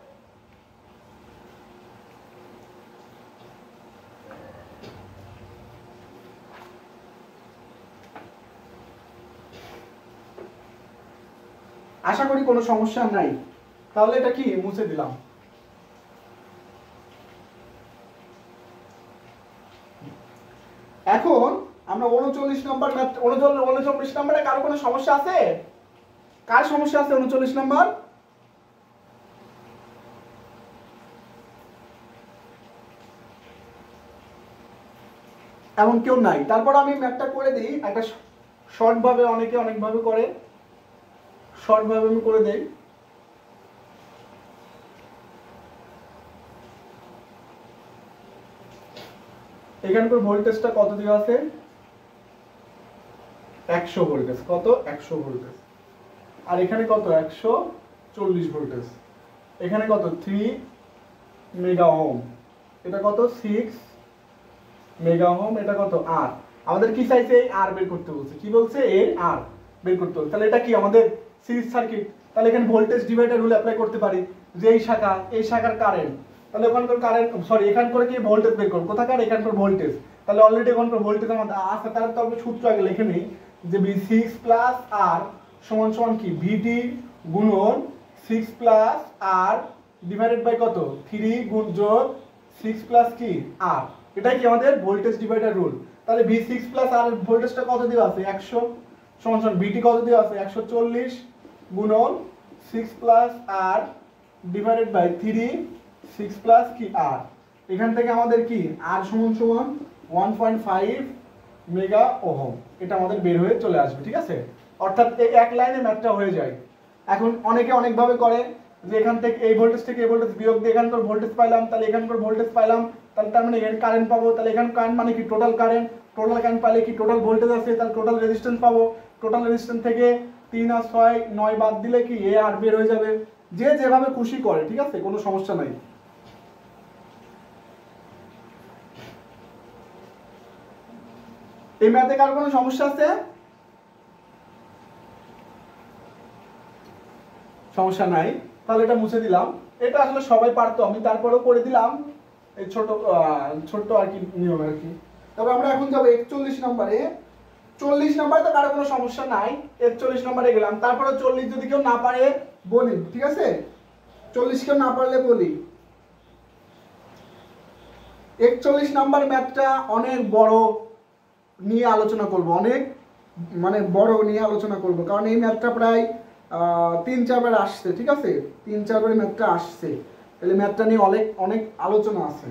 Speaker 1: আশা করি কোনো সমস্যা নাই। তাহলে এটা কি মুছে দিলাম। এখন আমরা উনচল্লিশ নম্বর উনচল্লিশ নম্বরে কারো কোনো সমস্যা আছে? কার সমস্যা আছে উনচল্লিশ নম্বর? এমন কেউ নাই। তারপর আমি ম্যাথটা করে দিই একটা শর্ট ভাবে, অনেকে অনেক ভাবে করে, শর্ট ভাবে আমি করে দেই। এখানকার ভোল্টেজটা কত দেওয়া আছে, একশো ভোল্টেজ, কত একশো ভোল্টেজ। আর এখানে কত একশো চল্লিশ ভোল্টেজ। এখানে কত থ্রি মেগা ওহম, এটা কত সিক্স মেগা ওহম, এটা কত আর। আমাদের কি চাইছে, আর বের করতে বলছে। কি বলছে, এর আর বের করতে বলছে। তাহলে এটা কি আমাদের সিরিজ সার্কিট। তাহলে এখানে ভোল্টেজ ডিভাইডার রুল অ্যাপ্লাই করতে পারি, যে এই শাখা, এই শাখার কারেন্ট, তাহলে ওখানকার কারেন্ট সরি এখানকার কি ভোল্টেজ বের করব, কোথাকার এখানকার ভোল্টেজ। তাহলে অলরেডি ওখানকার ভোল্টেজ আমাদের আছে, তাহলে তো আমি সূত্র আগে লিখে নিই যে বি সিক্স প্লাস আর সমান সমান কি ভিটি গুণন six plus R divided by কত থ্রি গুণ যোগ সিক্স প্লাস কি আর। এটাই কি আমাদের ভোল্টেজ ডিভাইডার রুল। তাহলে ভি সিক্স প্লাস আর ভোল্টেজটা কত দেওয়া আছে একশো, সমান সমান ভিটি কত দেওয়া আছে একশো চল্লিশ গুণন six plus R divided by three six plus কি আর। এখান থেকে আমাদের কি আর সমান সমান one point five mega ohm, এটা আমাদের বের হয়ে চলে আসবে। ঠিক আছে, অর্থাৎ এই এক লাইনে ম্যাথটা হয়ে যায়। এখন অনেকে অনেকভাবে করে যে এখান থেকে এই ভোল্টেজ থেকে এই ভোল্টেজ বিয়োগ দিয়ে এখানকার ভোল্টেজ পাইলাম, তাহলে এখানকার ভোল্টেজ পাইলাম, তাহলে তার মানে এখানে কারেন্ট পাবো। তাহলে এখানে কারেন্ট মানে কি টোটাল কারেন্ট, টোটাল কারেন্ট পাইলে কি টোটাল ভোল্টেজ আছে, তাহলে টোটাল রেজিস্ট্যান্স পাবো। টোটাল রেজিস্ট্যান্স থেকে তিন আর ছয় নয় বাদ দিলে কি এ আর বের হয়ে যাবে। যে যেভাবে খুশি করে, ঠিক আছে, কোনো সমস্যা নাই। এই ম্যাথে কার কোনো সমস্যা আছে? সমস্যা নাই, তাহলে এটা মুছে দিলাম। এটা আসলে সবাই পারতো, আমি তারপরেও করে দিলাম, এই ছোট ছোট্ট আর কি নিয়ম আর কি। তবে আমরা এখন যাবো একচল্লিশ নম্বরে। চল্লিশ নম্বরে তো কারো কোনো সমস্যা নাই, একচল্লিশ নম্বরে গেলাম। তারপরে চল্লিশ যদি কেউ না পারে বলি, ঠিক আছে, চল্লিশ কেউ না পারলে বলি। একচল্লিশ নাম্বার ম্যাথটা অনেক বড় নিয়ে আলোচনা করব, অনেক মানে বড় নিয়ে আলোচনা করব, কারণ এই ম্যাথটা প্রায় তিন চারবার আসছে। ঠিক আছে, তিন চারবার ম্যাথটা আসছে, তাহলে ম্যাথটা নিয়ে অনেক অনেক আলোচনা আছে।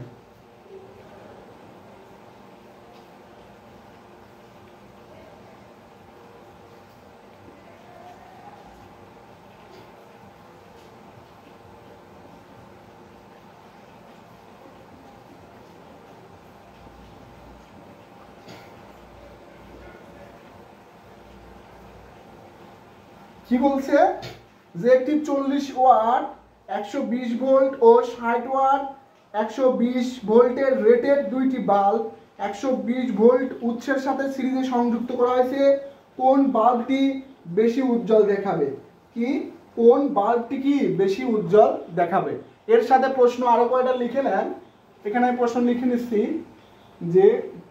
Speaker 1: কি বলছে যে একটি চল্লিশ ওয়াট একশো বিশ ভোল্ট ও ষাট ওয়াট একশো বিশ ভোল্টের রেটেড দুইটি বাল্ব একশো বিশ ভোল্ট উৎসের সাথে সিরিজে সংযুক্ত করা হয়েছে। কোন বাল্বটি বেশি উজ্জ্বল দেখাবে? কি কোন বাল্বটি কি বেশি উজ্জ্বল দেখাবে? এর সাথে প্রশ্ন আরো কয়টা লিখে নেন, এখানে প্রশ্ন লিখে নিচ্ছি যে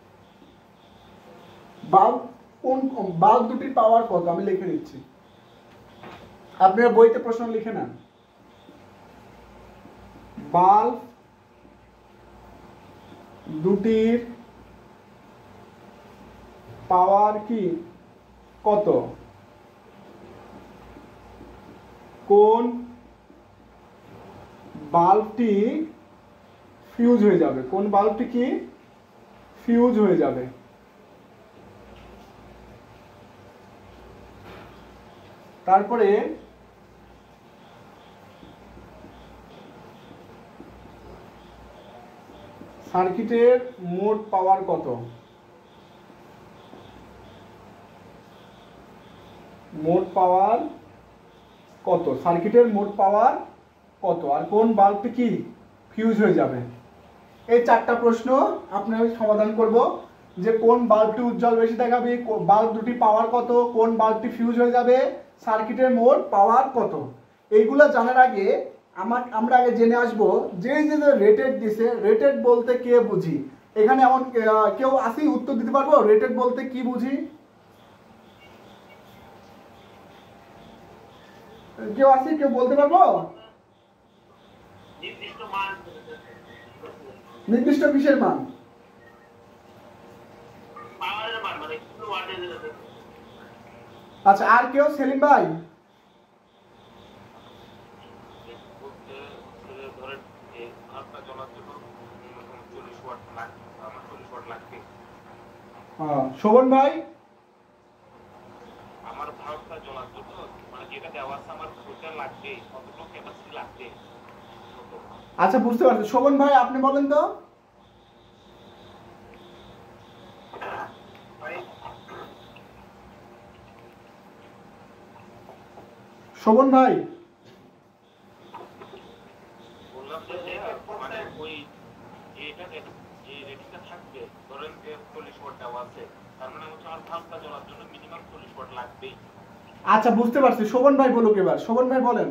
Speaker 1: বাল্ব কোন বাল্ব দুটির পাওয়ার কত, আমি লিখে নিচ্ছি, আপনারা বইতে প্রশ্ন লিখে নেন। বাল্ব দুটির পাওয়ার কি কত? কোন বাল্বটি ফিউজ হয়ে যাবে, কোন বাল্বটি কি ফিউজ হয়ে যাবে। তারপরে সার্কিটের মোট পাওয়ার কত, মোট পাওয়ার কত, সার্কিটের মোট পাওয়ার কত, আর কোন বাল্বটি কি ফিউজ হয়ে যাবে। এই চারটা প্রশ্ন আপনার সমাধান করব, যে কোন বাল্বটি উজ্জ্বল বেশি দেখাবে, বাল্ব দুটি পাওয়ার কত, কোন বাল্বটি ফিউজ হয়ে যাবে, সার্কিটের মোট পাওয়ার কত। এইগুলো জানার আগে আমার আমরা আগে জেনে আসবো যে যে রেটেড দিছে, রেটেড বলতে কে বুঝি। এখানে এমন কেউ আসি উত্তর দিতে পারবো রেটেড বলতে কি বুঝি? কেউ আসি কেউ বলতে পারবো? নির্দিষ্ট কিসের মান? আচ্ছা, আর কেউ? সেলিম ভাই। শোভন ভাই।
Speaker 3: আমার ভাবটা জ্বলার জন্য মানে যেটা দেওয়া আছে আমার ওটা লাগবে, কতটুকু ক্যাপাসিটি লাগবে।
Speaker 1: আচ্ছা, বুঝতে পারছি। শোভন ভাই আপনি বলেন তো। শোভন ভাই
Speaker 3: বললাম যে মানে ওই যেটা যে রেটিংটা থাকবে, ধরেন চল্লিশ ওয়াট দেওয়া আছে, তার মানে হচ্ছে আমার ভাবটা জ্বলার জন্য মিনিমাম চল্লিশ ওয়াট লাগবেই।
Speaker 1: আচ্ছা, বুঝতে পারছি। শোভন ভাই বলুক এবার। শোভন ভাই বলেন।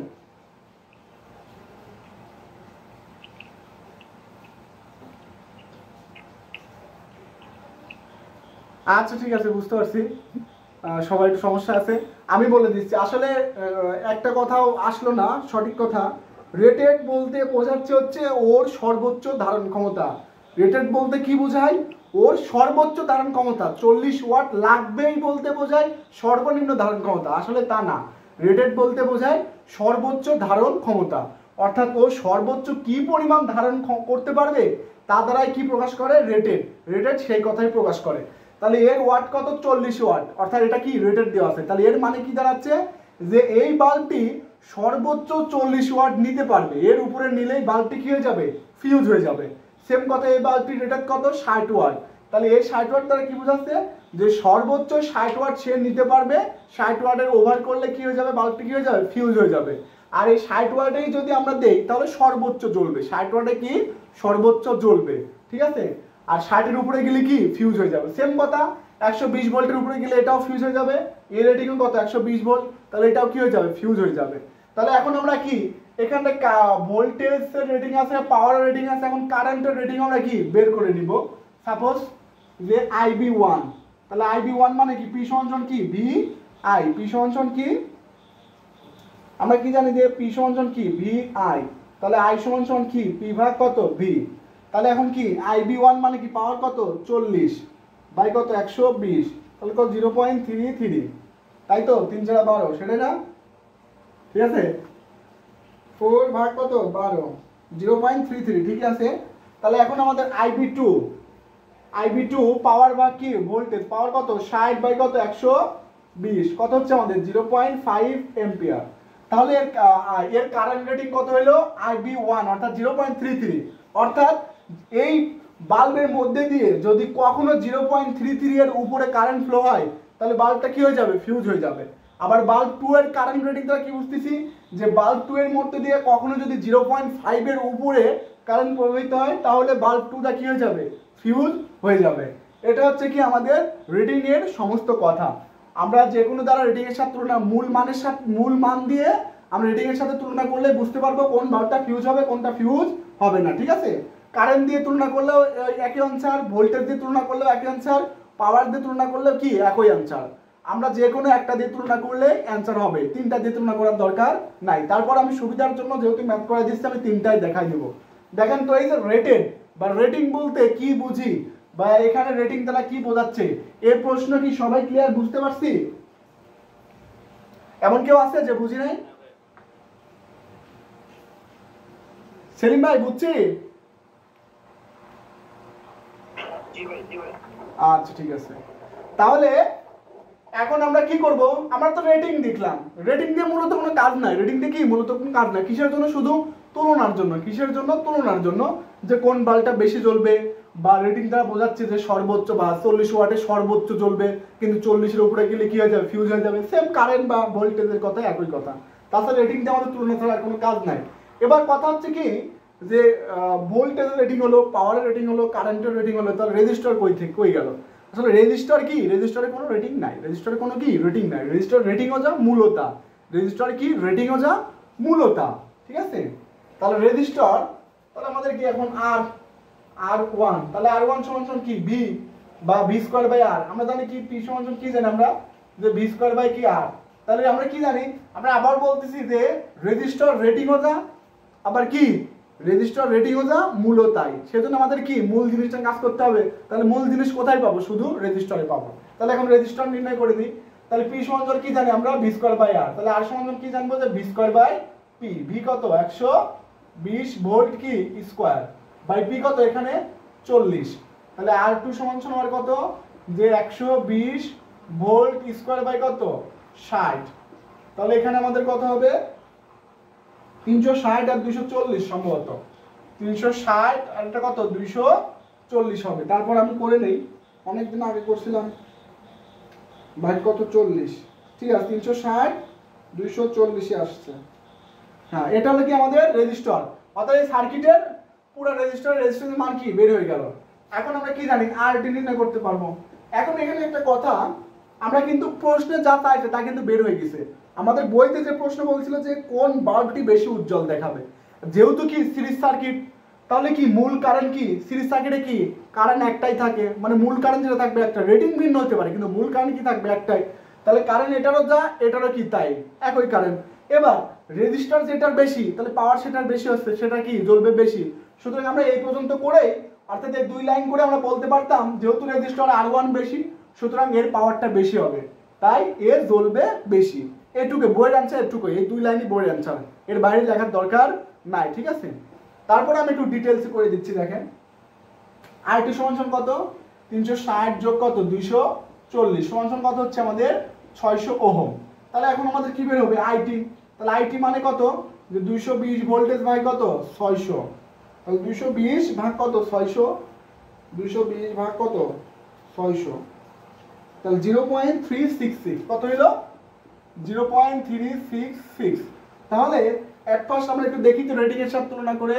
Speaker 1: আচ্ছা, ঠিক আছে, বুঝতে পারছি। সবাই একটু সমস্যা আছে, আমি বলে দিচ্ছি। আসলে একটা কথাও আসলো না সঠিক কথা। রেটেড বলতে বোঝাচ্ছে হচ্ছে ওর সর্বোচ্চ ধারণ ক্ষমতা। রেটেড বলতে কি বোঝায়? ওর সর্বোচ্চ ধারণ ক্ষমতা। চল্লিশ ওয়াট লাগবেই বলতে বোঝায় সর্বনিম্ন ধারণ ক্ষমতা। আসলে তা না, রেটেড বলতে বোঝায় সর্বোচ্চ ধারণ ক্ষমতা। অর্থাৎ ও সর্বোচ্চ কি পরিমাণ ধারণ করতে পারবে তা দ্বারাই কি প্রকাশ করে? রেটেড। রেটেড সেই কথাই প্রকাশ করে। তাহলে এর ওয়াট কত? চল্লিশ ওয়াট। অর্থাৎ এটা কি রেটেড দেওয়া আছে। তাহলে এর মানে কি দাঁড়াচ্ছে? যে এই বাল্বটি সর্বোচ্চ চল্লিশ ওয়াট নিতে পারবে, এর উপরে নিলেই বাল্বটি কি হয়ে যাবে? ফিউজ হয়ে যাবে। সেম কথা, এই বাল্বটি রেটেড কত? ষাট ওয়াট। তাহলে এই ষাট ওয়াট দ্বারা কি বোঝাচ্ছে? যে সর্বোচ্চ ষাট ওয়াট সে নিতে পারবে, ষাট ওয়াটের ওভার করলে কি হয়ে যাবে? বাল্বটি কি হয়ে যাবে? ফিউজ হয়ে যাবে। আর এই ষাট ওয়াটেই যদি আমরা দেই তাহলে সর্বোচ্চ জ্বলবে। ষাট ওয়াটে কি সর্বোচ্চ জ্বলবে, ঠিক আছে। আর ষাটের উপরে গেলে কি ফিউজ হয়ে যাবে। সেম কথা, একশো বিশ ভোল্টের উপরে গেলে এটাও ফিউজ হয়ে যাবে। এর রেটিং কত? একশো বিশ ভোল্ট। তাহলে এটাও কি হয়ে যাবে? ফিউজ হয়ে যাবে। তাহলে এখন আমরা কি এখানে ভোল্টেজ রেটিং আছে, পাওয়ার রেটিং আছে, এখন কারেন্টের রেটিং আমরা কি বের করে নিব। সাপোজ যে আই বি ওয়ান, তাহলে আই বি ওয়ান মানে কি? পি সমান কি? V I. পি সমান কি? আমরা কি জানি যে পি সমান কি? V I. তাহলে আই সমান সমান কি? পি ভাগ কত? ভি। তাহলে এখন কি আই বি ওয়ান মানে কি? পাওয়ার কত? চল্লিশ বাই কত? একশো বিশ। তাহলে কত? জিরো পয়েন্ট থ্রি থ্রি, তাই তো? তিন চারা বারো, সেটাই না? ঠিক আছে, ফোর ভাগ কত? বারো, জিরো পয়েন্ট থ্রি থ্রি, ঠিক আছে। তাহলে এখন আমাদের I B two, I B two power ভাগ কি? ভোল্টেজ। পাওয়ার কত? ষাট বাই কত? একশো বিশ, কত হচ্ছে আমাদের? Zero point five ampere. তাহলে এর এর কারেন্ট রেটিং কত হলো? আই বি ওয়ান, অর্থাৎ জিরো পয়েন্ট থ্রি থ্রি। অর্থাৎ এই বাল্বের মধ্যে দিয়ে যদি কখনো জিরো পয়েন্ট থ্রি থ্রি এর উপরে কারেন্ট ফ্লো হয় তাহলে বাল্বটা কি হয়ে যাবে? ফিউজ হয়ে যাবে। আবার বাল্ব টু এর কারেন্ট রেটিং দ্বারা কি বুঝতেছি? যে বাল্ব টু এর মধ্যে দিয়ে কখনো যদি জিরো পয়েন্ট ফাইভ এর উপরে কারেন্ট প্রবাহিত হয় তাহলে বাল্ব টুটা কি হয়ে যাবে? ফিউজ হয়ে যাবে। এটা হচ্ছে কি আমাদের রেটিং এর সমস্ত কথা। আমরা যে কোনো দ্বারা রেটিং এর সাথে তুলনা, মূল মানের সাথে মূল মান দিয়ে আমরা রেটিং এর সাথে তুলনা করলে বুঝতে পারবো কোন বাল্বটা ফিউজ হবে কোনটা ফিউজ হবে না, ঠিক আছে। কারেন্ট দিয়ে তুলনা করলেও একই আনসার, ভোল্টেজ দিয়ে তুলনা করলেও একই আনসার, পাওয়ার দিয়ে তুলনা করলেও কি একই আনসার। আমরা যে কোনো একটা দিয়ে তুলনা করলে অ্যান্সার হবে, তিনটা দিয়ে তুলনা করার দরকার নাই। তারপর আমি সুবিধার জন্য যেহেতু ম্যাথ করে দিচ্ছি আমি তিনটাই দেখাই দেবো। দেখেন তো, এই যে রেটেড বা রেটিং বলতে কি বুঝি বা এখানে রেটিং দ্বারা কি বোঝাচ্ছে, এর প্রশ্ন কি সবাই ক্লিয়ার? বুঝতে পারছি? এমন কেউ আছে যে বুঝি নাই? সেলিম ভাই বুঝছি?
Speaker 2: জি ভাই জি ভাই।
Speaker 1: আচ্ছা ঠিক আছে, তাহলে এখন আমরা কি করব, আমরা তো রেটিং দেখলাম, রেটিং দিয়ে মূলত কোনো কাজ নাই, রেটিং দিয়ে কি মূলত কোনো কাজ নাই, কিসের জন্য, শুধু তুলনার জন্য, কিসের জন্য, তুলনার জন্য, যে কোন বাল্বটা বেশি জ্বলবে, বা রেটিং দ্বারা বোঝাচ্ছে যে সর্বোচ্চ বা চল্লিশ ওয়াটে সর্বোচ্চ জ্বলবে, কিন্তু চল্লিশের উপরে গেলে কি হয়ে যাবে, ফিউজ হয়ে যাবে, সেম কারেন্ট বা ভোল্টেজের কথা একই কথা। তাছাড়া রেটিং দিয়ে আমাদের তুলনা ছাড়া কোনো কাজ নাই। এবার কথা হচ্ছে কি যে ভোল্টেজের রেটিং হলো, পাওয়ারের রেটিং হলো, কারেন্টের রেটিং হলো, তাহলে রেজিস্টার কই থেকে কই গেল? আসলে রেজিস্টার কি, রেজিস্টারে কোনো রেটিং নাই, রেজিস্টারে কোনো কি রেটিং নাই, রেজিস্টার রেটিং ও যা মূলতা, রেজিস্টার কি রেটিং ও যা মূলতা, ঠিক আছে? তাহলে রেজিস্টার, তাহলে আমাদের কি এখন আর আর ওয়ান, তাহলে আর ওয়ান সমান সমান কি ভি বা ভি স্কয়ার বাই আর, আমরা জানি কি পি সমান সমান কি জানি আমরা, যে ভি স্কয়ার বাই কি আর, তাহলে আমরা কি জানি, আমরা আবার বলতেছি যে রেজিস্টার রেটিং ও যা, আবার কি রেজিস্টার রেটিং ও যা মূলতাই, সেজন্য আমাদের কি মূল জিনিসটা কাজ করতে হবে। তাহলে মূল জিনিস কোথায় পাবো, শুধু রেজিস্টারে পাবো। তাহলে এখন রেজিস্টার নির্ণয় করে দিই, তাহলে পি সমান কি জানি আমরা, ভি স্কয়ার বাই আর, তাহলে আর সমান কি জানবো, যে V square by P, V কত একশো বিশ ভোল্ট কি স্কয়ার, বাই পি কত এখানে চল্লিশ, তাহলে আর টু সমান সমান কত, যে একশো বিশ ভোল্ট স্কয়ার বাই কত ষাট, তাহলে এখানে আমাদের কত হবে তিনশো ষাট আর দুইশো চল্লিশ, সম্ভবত তিনশো ষাট আর এটা কত দুইশো চল্লিশ হবে। তারপর আমি করে নেই, অনেকদিন আগে করছিলাম, ভাই কত চল্লিশ, ঠিক আছে তিনশো ষাট দুইশো চল্লিশে আসছে। হ্যাঁ এটা হলো কি আমাদের রেজিস্টার, অর্থাৎ এই সার্কিটের পুরো রেজিস্টার রেজিস্ট্যান্সের মান কি বের হয়ে গেল। এখন আমরা কি জানি আর টি নির্ণয় করতে পারবো। এখন এখানে একটা কথা, আমরা কিন্তু প্রশ্নে যা চাইছে তা কিন্তু বের হয়ে গেছে। আমাদের বইতে যে প্রশ্ন বলছিল যে কোন বাল্বটি বেশি উজ্জ্বল দেখাবে, যেহেতু কি সিরিজ সার্কিট, তাহলে কি মূল কারেন্ট কি সিরিজ সার্কিটে কি কারেন্ট একটাই থাকে, মানে মূল কারেন্ট যেটা থাকবে একটা, রেটিং ভিন্ন হতে পারে কিন্তু মূল কারেন্ট কি থাকবে একটাই, তাহলে কারেন্ট এটারও যা এটারও কি তাই একই কারেন্ট। এবার রেজিস্টার যেটার বেশি, তাহলে পাওয়ার সেটার বেশি হচ্ছে, সেটা কি জ্বলবে বেশি। সুতরাং আমরা এই পর্যন্ত করে, অর্থাৎ এই দুই লাইন করে আমরা বলতে পারতাম যেহেতু রেজিস্টার আর ওয়ান বেশি, সুতরাং এর পাওয়ারটা বেশি হবে, তাই এর জ্বলবে বেশি। এটুকু বইয়ের অ্যান্সার, এটুকু এই দুই লাইনই বইয়ের অ্যান্সার, এর বাইরে লেখার দরকার নাই, ঠিক আছে? তারপরে আমি একটু ডিটেলস করে দিচ্ছি, দেখেন আর টি সমান সমান কত, তিনশো ষাট যোগ কত দুইশো চল্লিশ সমান সমান কত হচ্ছে আমাদের ছয়শো ওহম। তাহলে এখন আমাদের কি বের হবে আইটি, তাহলে আইটি মানে কত, যে দুইশো বিশ ভোল্টেজ ভাগ কত ছয়শো, তাহলে দুইশো বিশ ভাগ কত ছয়শো, দুইশো বিশ ভাগ কত ছয়শো, তাহলে zero point three six six কত হইল, zero point three six six. তাহলে এট ফার্স্ট আমরা একটু দেখি তো রেটিং এর সাথে তুলনা করে।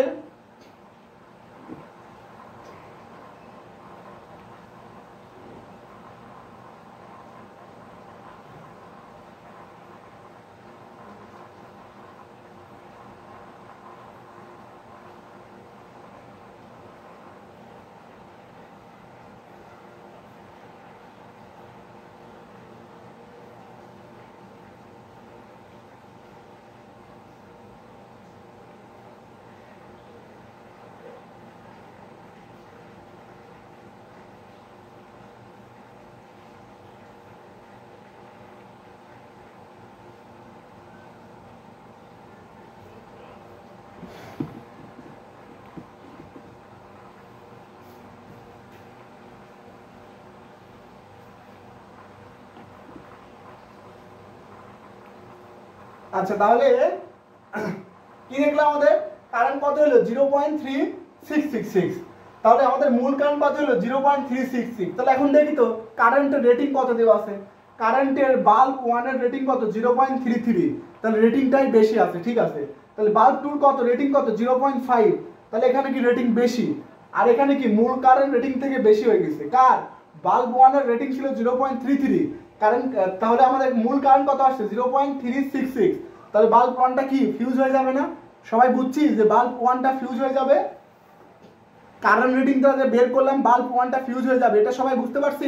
Speaker 1: আচ্ছা তাহলে কি দেখলাম, আমাদের কারেন্ট কত হলো zero point three six six six, তাহলে আমাদের মূল কারেন্ট কত হলো zero point three six six. তাহলে এখন দেখি তো কারেন্টের রেটিং কত দেওয়া আছে, কারেন্টের বাল্ব ওয়ানের রেটিং কত জিরো পয়েন্ট থ্রি থ্রি, তাহলে রেটিংটাই বেশি আছে, ঠিক আছে? তাহলে বাল্ব টুর কত রেটিং কত জিরো পয়েন্ট ফাইভ, তাহলে এখানে কি রেটিং বেশি, আর এখানে কি মূল কারেন্ট রেটিং থেকে বেশি হয়ে গেছে। কার বাল্ব ওয়ানের রেটিং ছিল zero point three three current, তাহলে আমাদের মূল কারেন্ট কত আসছে zero point three six six, তাহলে বাল্ব ওয়ানটা কি ফিউজ হয়ে যাবে না? সবাই বুঝছি যে বাল্ব ওয়ানটা ফিউজ হয়ে যাবে, কারেন্ট রেটিংটা যে বের করলাম বাল্ব ওয়ানটা ফিউজ হয়ে যাবে, এটা সবাই বুঝতে পারছি?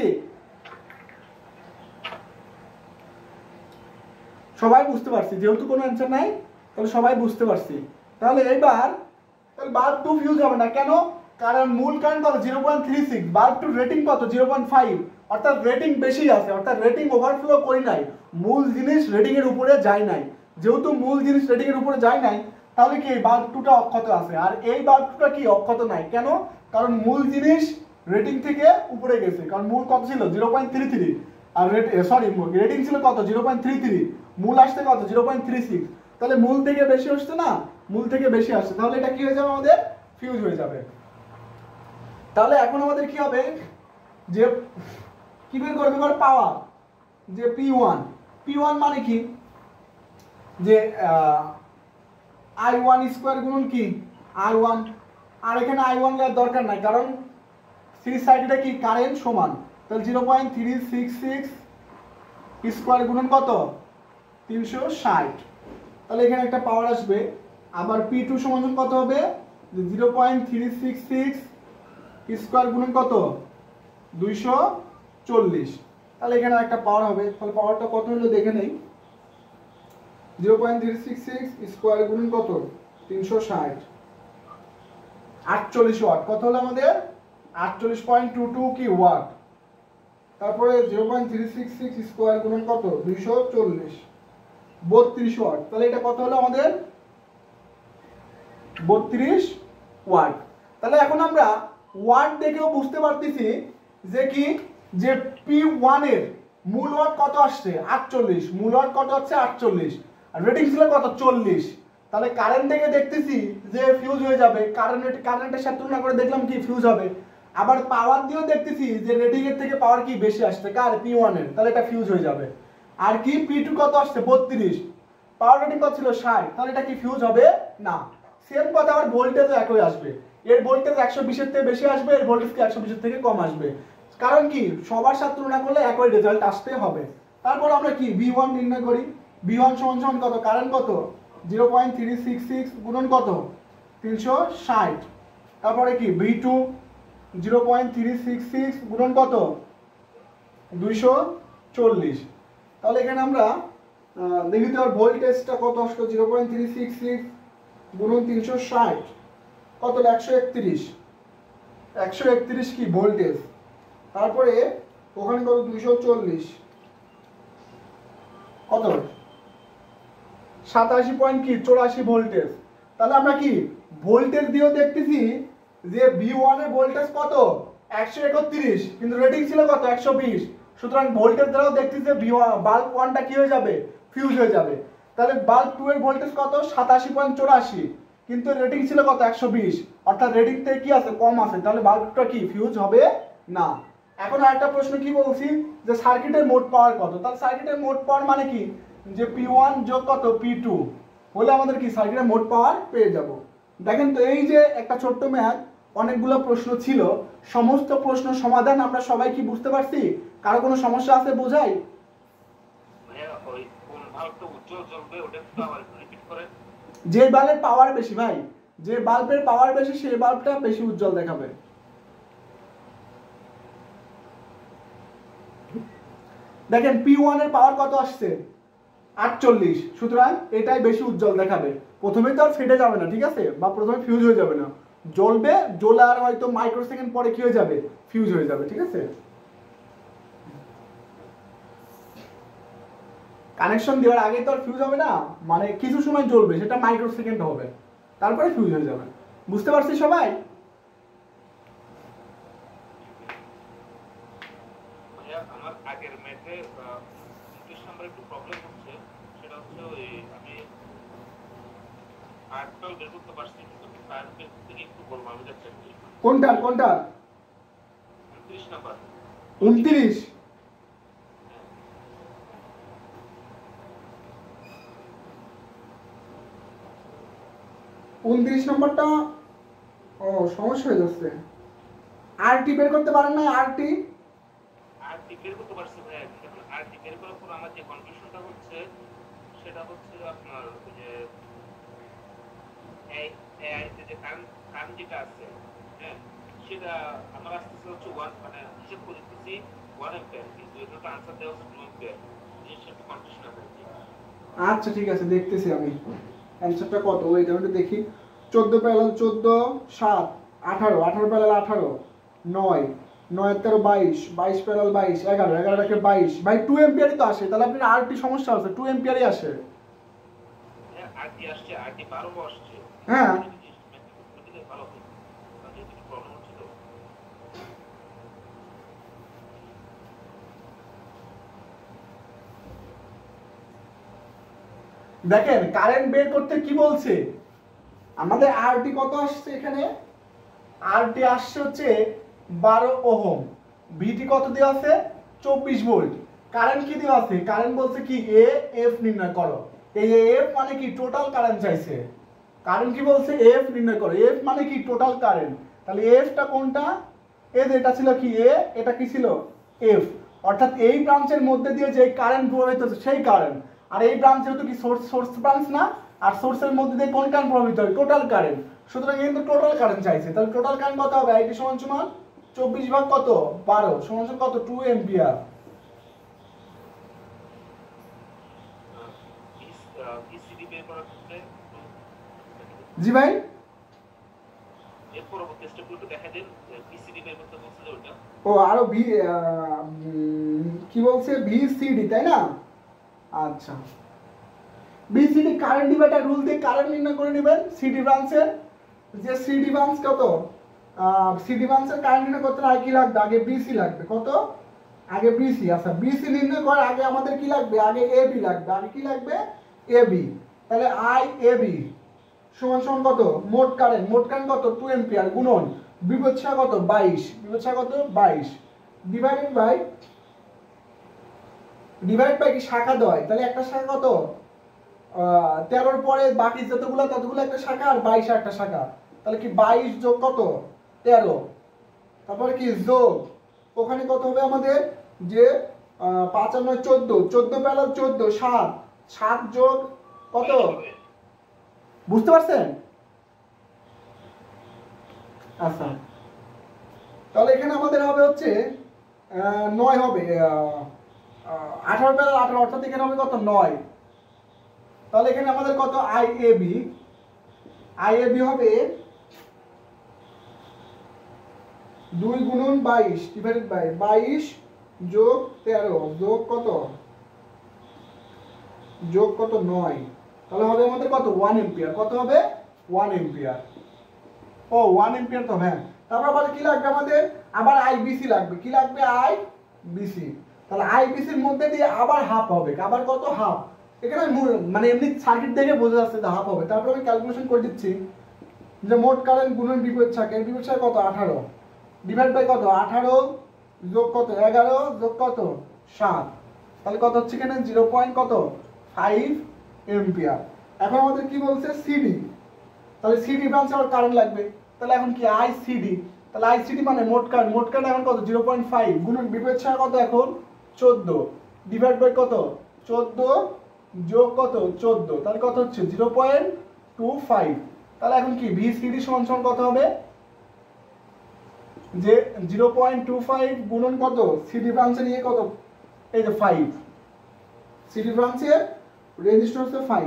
Speaker 1: সবাই বুঝতে পারছি, যেহেতু কোনো অ্যান্সার নাই তাহলে সবাই বুঝতে পারছি। তাহলে এইবার তাহলে বাল্ব টু ফিউজ হবে না কেন, কারণ মূল কারেন্ট কত zero point three six, bulb two rating কত জিরো পয়েন্ট ফাইভ, অর্থাৎ রেটিং বেশি আছে, অর্থাৎ রেটিং ওভারফ্লো করি নাই, মূল জিনিস রেটিং এর উপরে যায় নাই। যেহেতু মূল জিনিস রেটিং এর উপরে যায় নাই, তাহলে কি বাল্ব টুটা অক্ষত আছে, আর এই বাল্ব টুটা কি অক্ষত নাই কেন? কারণ মূল জিনিস রেটিং থেকে উপরে গেছে, কারণ মূল কত ছিল জিরো পয়েন্ট থ্রি থ্রি, আর সরি রেটিং ছিল কত জিরো পয়েন্ট থ্রি থ্রি, মূল আসছে কত জিরো পয়েন্ট থ্রি সিক্স, তাহলে মূল থেকে বেশি আসছে না, মূল থেকে বেশি আসছে, তাহলে এটা কি হয়ে যাবে আমাদের ফিউজ হয়ে যাবে। তাহলে এখন আমাদের কি হবে যে কি বের করবে এবার পাওয়ার, যে পি ওয়ান, পি ওয়ান মানে কি যে আই ওয়ান স্কোয়ার গুণন কি আর ওয়ান, আর এখানে আই ওয়ান দেওয়ার দরকার নাই কারণ সিরিজ সাইডটা কি কারেন্ট সমান, তাহলে zero point three six six square গুণন কত তিনশো ষাট, তাহলে এখানে একটা পাওয়ার আসবে। আবার পি টু সমান কত হবে zero point three six six square গুণন কত দুইশো চল্লিশ, তাহলে এখানে একটা পাওয়ার হবে, তাহলে পাওয়ারটা কত হলো দেখে নেই, zero point three six six square গুণন কত তিনশো ষাট, আটচল্লিশ ওয়াট, কত হলো আমাদের আটচল্লিশ পয়েন্ট টু টু কি ওয়াট, তারপরে zero point three six six square গুণন কত দুইশো চল্লিশ, বত্রিশ ওয়াট, তাহলে এটা কত হলো আমাদের বত্রিশ ওয়াট। তাহলে এখন আমরা ওয়াট দেখেও বুঝতে পারতেছি যে কি যে পি ওয়ান এর মূল ওয়াট কত আসছে আটচল্লিশ, মূল ওয়াট কত হচ্ছে আটচল্লিশ, আর রেটিং ছিল কত চল্লিশ, তাহলে কারেন্ট থেকে দেখতেছি যে ফিউজ হয়ে যাবে, কারেন্ট কারেন্টের সাথে তুলনা করে দেখলাম কি ফিউজ হবে, আবার পাওয়ার দিয়েও দেখতেছি যে রেটিং এর থেকে পাওয়ার কি বেশি আসছে কার পি ওয়ান এর, তাহলে এটা ফিউজ হয়ে যাবে। আর কি পি টু কত আসছে বত্রিশ, পাওয়ার রেটিং কত ছিল ষাট, তাহলে এটা কি ফিউজ হবে না। সেম কথা আবার ভোল্টেজও একই আসবে, এর ভোল্টেজ একশো বিশের থেকে বেশি আসবে, এর ভোল্টেজ কি একশো বিশের থেকে কম আসবে, কারণ কি সবার সাথে তুলনা করলে একই রেজাল্ট আসতে হবে। তারপর আমরা কি ভি ওয়ান নির্ণয় করি, ভি ওয়ান সমান সমান কত কারেন্ট কত zero point three six six গুণন কত তিনশো ষাট, তারপরে কি V two zero point three six six গুণন কত দুইশো চল্লিশ, তাহলে এখানে আমরা দেখি তো ভোল্টেজটা কত আসলো zero point three six six গুণন তিনশো ষাট কত একশো একত্রিশ, একশো একত্রিশ কি ভোল্টেজ, তারপরে ওখানে কত দুইশো চল্লিশ কত সাতাশি পয়েন্ট কি চৌরাশি ভোল্টেজ, তাহলে আমরা কি ভোল্টেজ দিয়েও দেখতেছি যে ভি ওয়ান এর ভোল্টেজ কত একশো একত্রিশ, কিন্তু রেটিং ছিল কত একশো বিশ, সুতরাং ভোল্টেজ দ্বারাও দেখতেছি যে ভি বাল্ব ওয়ানটা কি হয়ে যাবে ফিউজ হয়ে যাবে, তাহলে বাল্ব টু এর ভোল্টেজ কত সাতাশি পয়েন্ট চৌরাশি, কিন্তু রেটিং ছিল কত একশো বিশ, অর্থাৎ রেটিং থেকে কি আছে কম আছে, তাহলে বাল্বটা কি ফিউজ হবে না। এখন আরেকটা প্রশ্ন কি বলছি যে সার্কিটের মোট পাওয়ার কত, তাহলে সার্কিটের মোট পাওয়ার মানে কি যে পি ওয়ান যোগ কত পি টু হলে আমাদের কি সার্কিটের মোট পাওয়ার পেয়ে যাব। দেখেন তো এই যে একটা ছোট্ট ম্যাথ, অনেকগুলো প্রশ্ন ছিল, সমস্ত প্রশ্ন সমাধান আমরা সবাই কি বুঝতে পারছি, কারো কোনো সমস্যা আছে বোঝাই? যে বাল্বের পাওয়ার বেশি ভাই, যে বাল্বের পাওয়ার বেশি সেই বাল্বটা বেশি উজ্জ্বল দেখাবে। দেখেন পি ওয়ান এর পাওয়ার কত আসছে আটচল্লিশ, সুতরাং এটাই বেশি উজ্জ্বল দেখাবে, প্রথমে তো আর ফেটে যাবে না, ঠিক আছে, বা প্রথমে ফিউজ হয়ে যাবে না, জ্বলবে, জ্বলে আর হয়তো মাইক্রো সেকেন্ড পরে কি হয়ে যাবে ফিউজ হয়ে যাবে, ঠিক আছে। কানেকশন দেওয়ার আগে তো আর ফিউজ হবে না, মানে কিছু সময় জ্বলবে, সেটা মাইক্রো সেকেন্ড হবে, তারপরে ফিউজ হয়ে যাবে। বুঝতে পারছি সবাই?
Speaker 3: আমার আগের ম্যাথে ইংলিশ নাম্বার একটু প্রবলেম হচ্ছে, সেটা হচ্ছে ওই আমি আর্টটাও বের করতে পারছি, কিন্তু তার থেকে একটু বলবো আমি যাচ্ছি
Speaker 1: কোনটা কোনটা
Speaker 3: উনত্রিশ নাম্বার
Speaker 1: উনত্রিশ উনত্রিশ নম্বরটা ও সমস্যা হয়ে যাচ্ছে, আর টি বের করতে পারেন না, আর টি
Speaker 3: আর টি বের করতে পারছি ভাই, এখন আর টি বের করার পর আমার যে কনফিউশনটা হচ্ছে সেটা হচ্ছে আপনার যে এই এই যে কারেন্ট কারেন্ট যেটা আছে, হ্যাঁ, সেটা আমার আসতেছে হচ্ছে ওয়ান, মানে হিসাব করে দিতেছি ওয়ান অ্যাম্পিয়ার, কিন্তু এটা তো আনসার দেওয়া হচ্ছে টু অ্যাম্পিয়ার, জিনিসটা একটু কনফিউশন আছে।
Speaker 1: আচ্ছা ঠিক আছে, দেখতেছি আমি অ্যান্সারটা কত, ওইটা আমি দেখি। চোদ্দ প্যারাল চোদ্দ, সাত আঠারো, আঠারো প্যারাল আঠারো, নয় নয় তেরো বাইশ, বাইশ প্যারাল বাইশ, এগারো, এগারো রাখে বাইশ, ভাই টু এম্পিয়ারই তো আসে, তাহলে আপনার আর টি সমস্যা আছে, টু এম্পিয়ারই আসে।
Speaker 3: আর আরটি আসছে, আরটি বারো আসছে।
Speaker 1: হ্যাঁ
Speaker 3: ভালো হবে, যেহেতু প্রবলেম হচ্ছে তো।
Speaker 1: দেখেন কারেন্ট বের করতে কি বলছে, আমাদের আরটি কত আসছে এখানে, আরটি আসছে হচ্ছে বারো ওহম, ভিটি কত দেওয়া আছে চব্বিশ ভোল্ট, কারেন্ট কি দেওয়া আছে, কারেন্ট বলছে কি এ এফ নির্ণয় করো, এই এফ মানে কি টোটাল কারেন্ট চাইছে, কারেন্ট কি বলছে এফ নির্ণয় করো, এফ মানে কি টোটাল কারেন্ট, তাহলে এফটা কোনটা, এ এটা ছিল কি এ, এটা কি ছিল এফ, অর্থাৎ এই ব্রাঞ্চের মধ্যে দিয়ে যে কারেন্ট প্রবাহিত হচ্ছে সেই কারেন্ট, আর এই ব্রাঞ্চ যেহেতু কি সোর্স সোর্স ব্রাঞ্চ না, আর সোর্সের মধ্যে দিয়ে কোন কারেন্ট প্রবাহিত হয় টোটাল কারেন্ট, সুতরাং কিন্তু টোটাল কারেন্ট চাইছে, তাহলে টোটাল কারেন্ট কত হবে, আইটি সমান সমান চব্বিশ ভাগ কত বারো সমান সমান কত টু এম্পিয়ার।
Speaker 3: ইসিডি বের করার ক্ষেত্রে
Speaker 1: জি ভাই
Speaker 3: এর পরবর্তী স্টেপগুলো একটু দেখা দেন, ইসিডি বের করতে বলছে যে ওটা।
Speaker 1: ও আরো ভি উম, কি বলছে ভিসিডি তাই না, আচ্ছা ভিসিডি কারেন্ট ডিভাইডার রুল দিয়ে কারেন্ট নির্ণয় করে নেবেন, সিডি ব্রাঞ্চের যে সিডি ব্রাঞ্চ কত, সিডি ব্রাঞ্চের কারেন্ট নির্ণয় করতে আগে কি লাগবে, আগে বিসি লাগবে, কত আগে বিসি, আচ্ছা বিসি নির্ণয় করার আগে আমাদের কি লাগবে, আগে এবি লাগবে, আগে কি লাগবে এবি, তাহলে আই এবি সমান সমান কত, মোট কারেন্ট, মোট কারেন্ট কত টু এম্পিয়ার গুণন বিভব শাখা কত বাইশ, বিভব শাখা কত বাইশ, ডিভাইডেড বাই, ডিভাইড বাই কি শাখা দেয়, তাহলে একটা শাখা কত তেরোর পরে বাকি যতগুলো ততগুলো একটা শাখা, আর বাইশ একটা শাখা, তাহলে কি বাইশ যোগ কত তেরো, তারপরে কি যোগ ওখানে কত হবে আমাদের যে পাঁচ আর নয় চোদ্দ, চোদ্দ প্যালাল চোদ্দ, সাত, সাত যোগ কত বুঝতে পারছেন, আচ্ছা তাহলে এখানে আমাদের হবে হচ্ছে নয় হবে, আঠারো প্যালাল আঠারো, অর্থাৎ এখানে হবে কত নয়, তাহলে এখানে আমাদের কত I A B, I A B হবে দুই গুণন বাইশ ডিভাইডেড বাই বাইশ যোগ তেরো যোগ কত যোগ কত নয়, তাহলে হবে আমাদের কত ওয়ান এম্পিয়ার, কত হবে ওয়ান এম্পিয়ার, ও ওয়ান এম্পিয়ার তো হ্যাঁ, তারপর আবার কি লাগবে আমাদের, আবার আইবিসি লাগবে, কি লাগবে আই বিসি, তাহলে আইবিসির মধ্যে দিয়ে আবার হাফ হবে, আবার কত হাফ, এখানে মানে এমনি সার্কিট দেখে বোঝা যাচ্ছে যে হাফ হবে, তারপর আমি ক্যালকুলেশন করে দিচ্ছি যে মোট কারেন্ট গুণন বিপরীত শাখা, এর বিপরীত শাখা কত আঠারো, ডিভাইড বাই কত আঠারো যোগ কত এগারো যোগ কত সাত, তাহলে কত হচ্ছে এখানে জিরো পয়েন্ট কত ফাইভ এম্পিয়ার। এখন আমাদের কি বলছে সিডি, তাহলে সিডি ব্রাঞ্চে আমার কারেন্ট লাগবে, তাহলে এখন কি আই সিডি, তাহলে আই সিডি মানে মোট কারেন্ট, মোট কারেন্ট এখন কত জিরো পয়েন্ট ফাইভ গুণন বিপরীত শাখা কত এখন চোদ্দ, ডিভাইড বাই কত চোদ্দ যোগ কত চোদ্দ, তাহলে কত হচ্ছে জিরো পয়েন্ট টু ফাইভ, তাহলে এখন কি ভি সিডি সমান সমান কত হবে যে জিরো পয়েন্ট টু ফাইভ গুণন কত সিডি ব্রাঞ্চে নিয়ে কত এই যে ফাইভ, সিডি ব্রাঞ্চের রেজিস্টর হচ্ছে ফাইভ।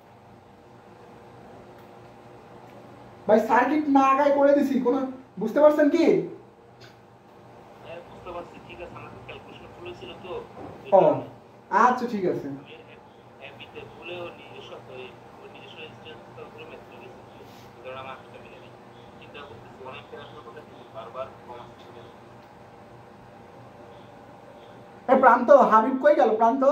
Speaker 1: ভাই সার্কিট না আগায় করে দিছি, কোন বুঝতে পারছেন কি,
Speaker 3: হ্যাঁ বুঝতে পারছি, ঠিক আছে আমরা ক্যালকুলেশন করেছিল তো,
Speaker 1: ও আচ্ছা ঠিক আছে,
Speaker 3: এমবিতে ভুলেও নিজস্ব নিজস্ব রেজিস্ট্যান্স করে ম্যাথ করে গেছি, কারণ আমার আসলে মিলে নেই, চিন্তা করতেছি অনেক আসলে কথা বারবার কমাচ্ছি।
Speaker 1: এই প্রান্ত হাবিব কই গেল, প্রান্ত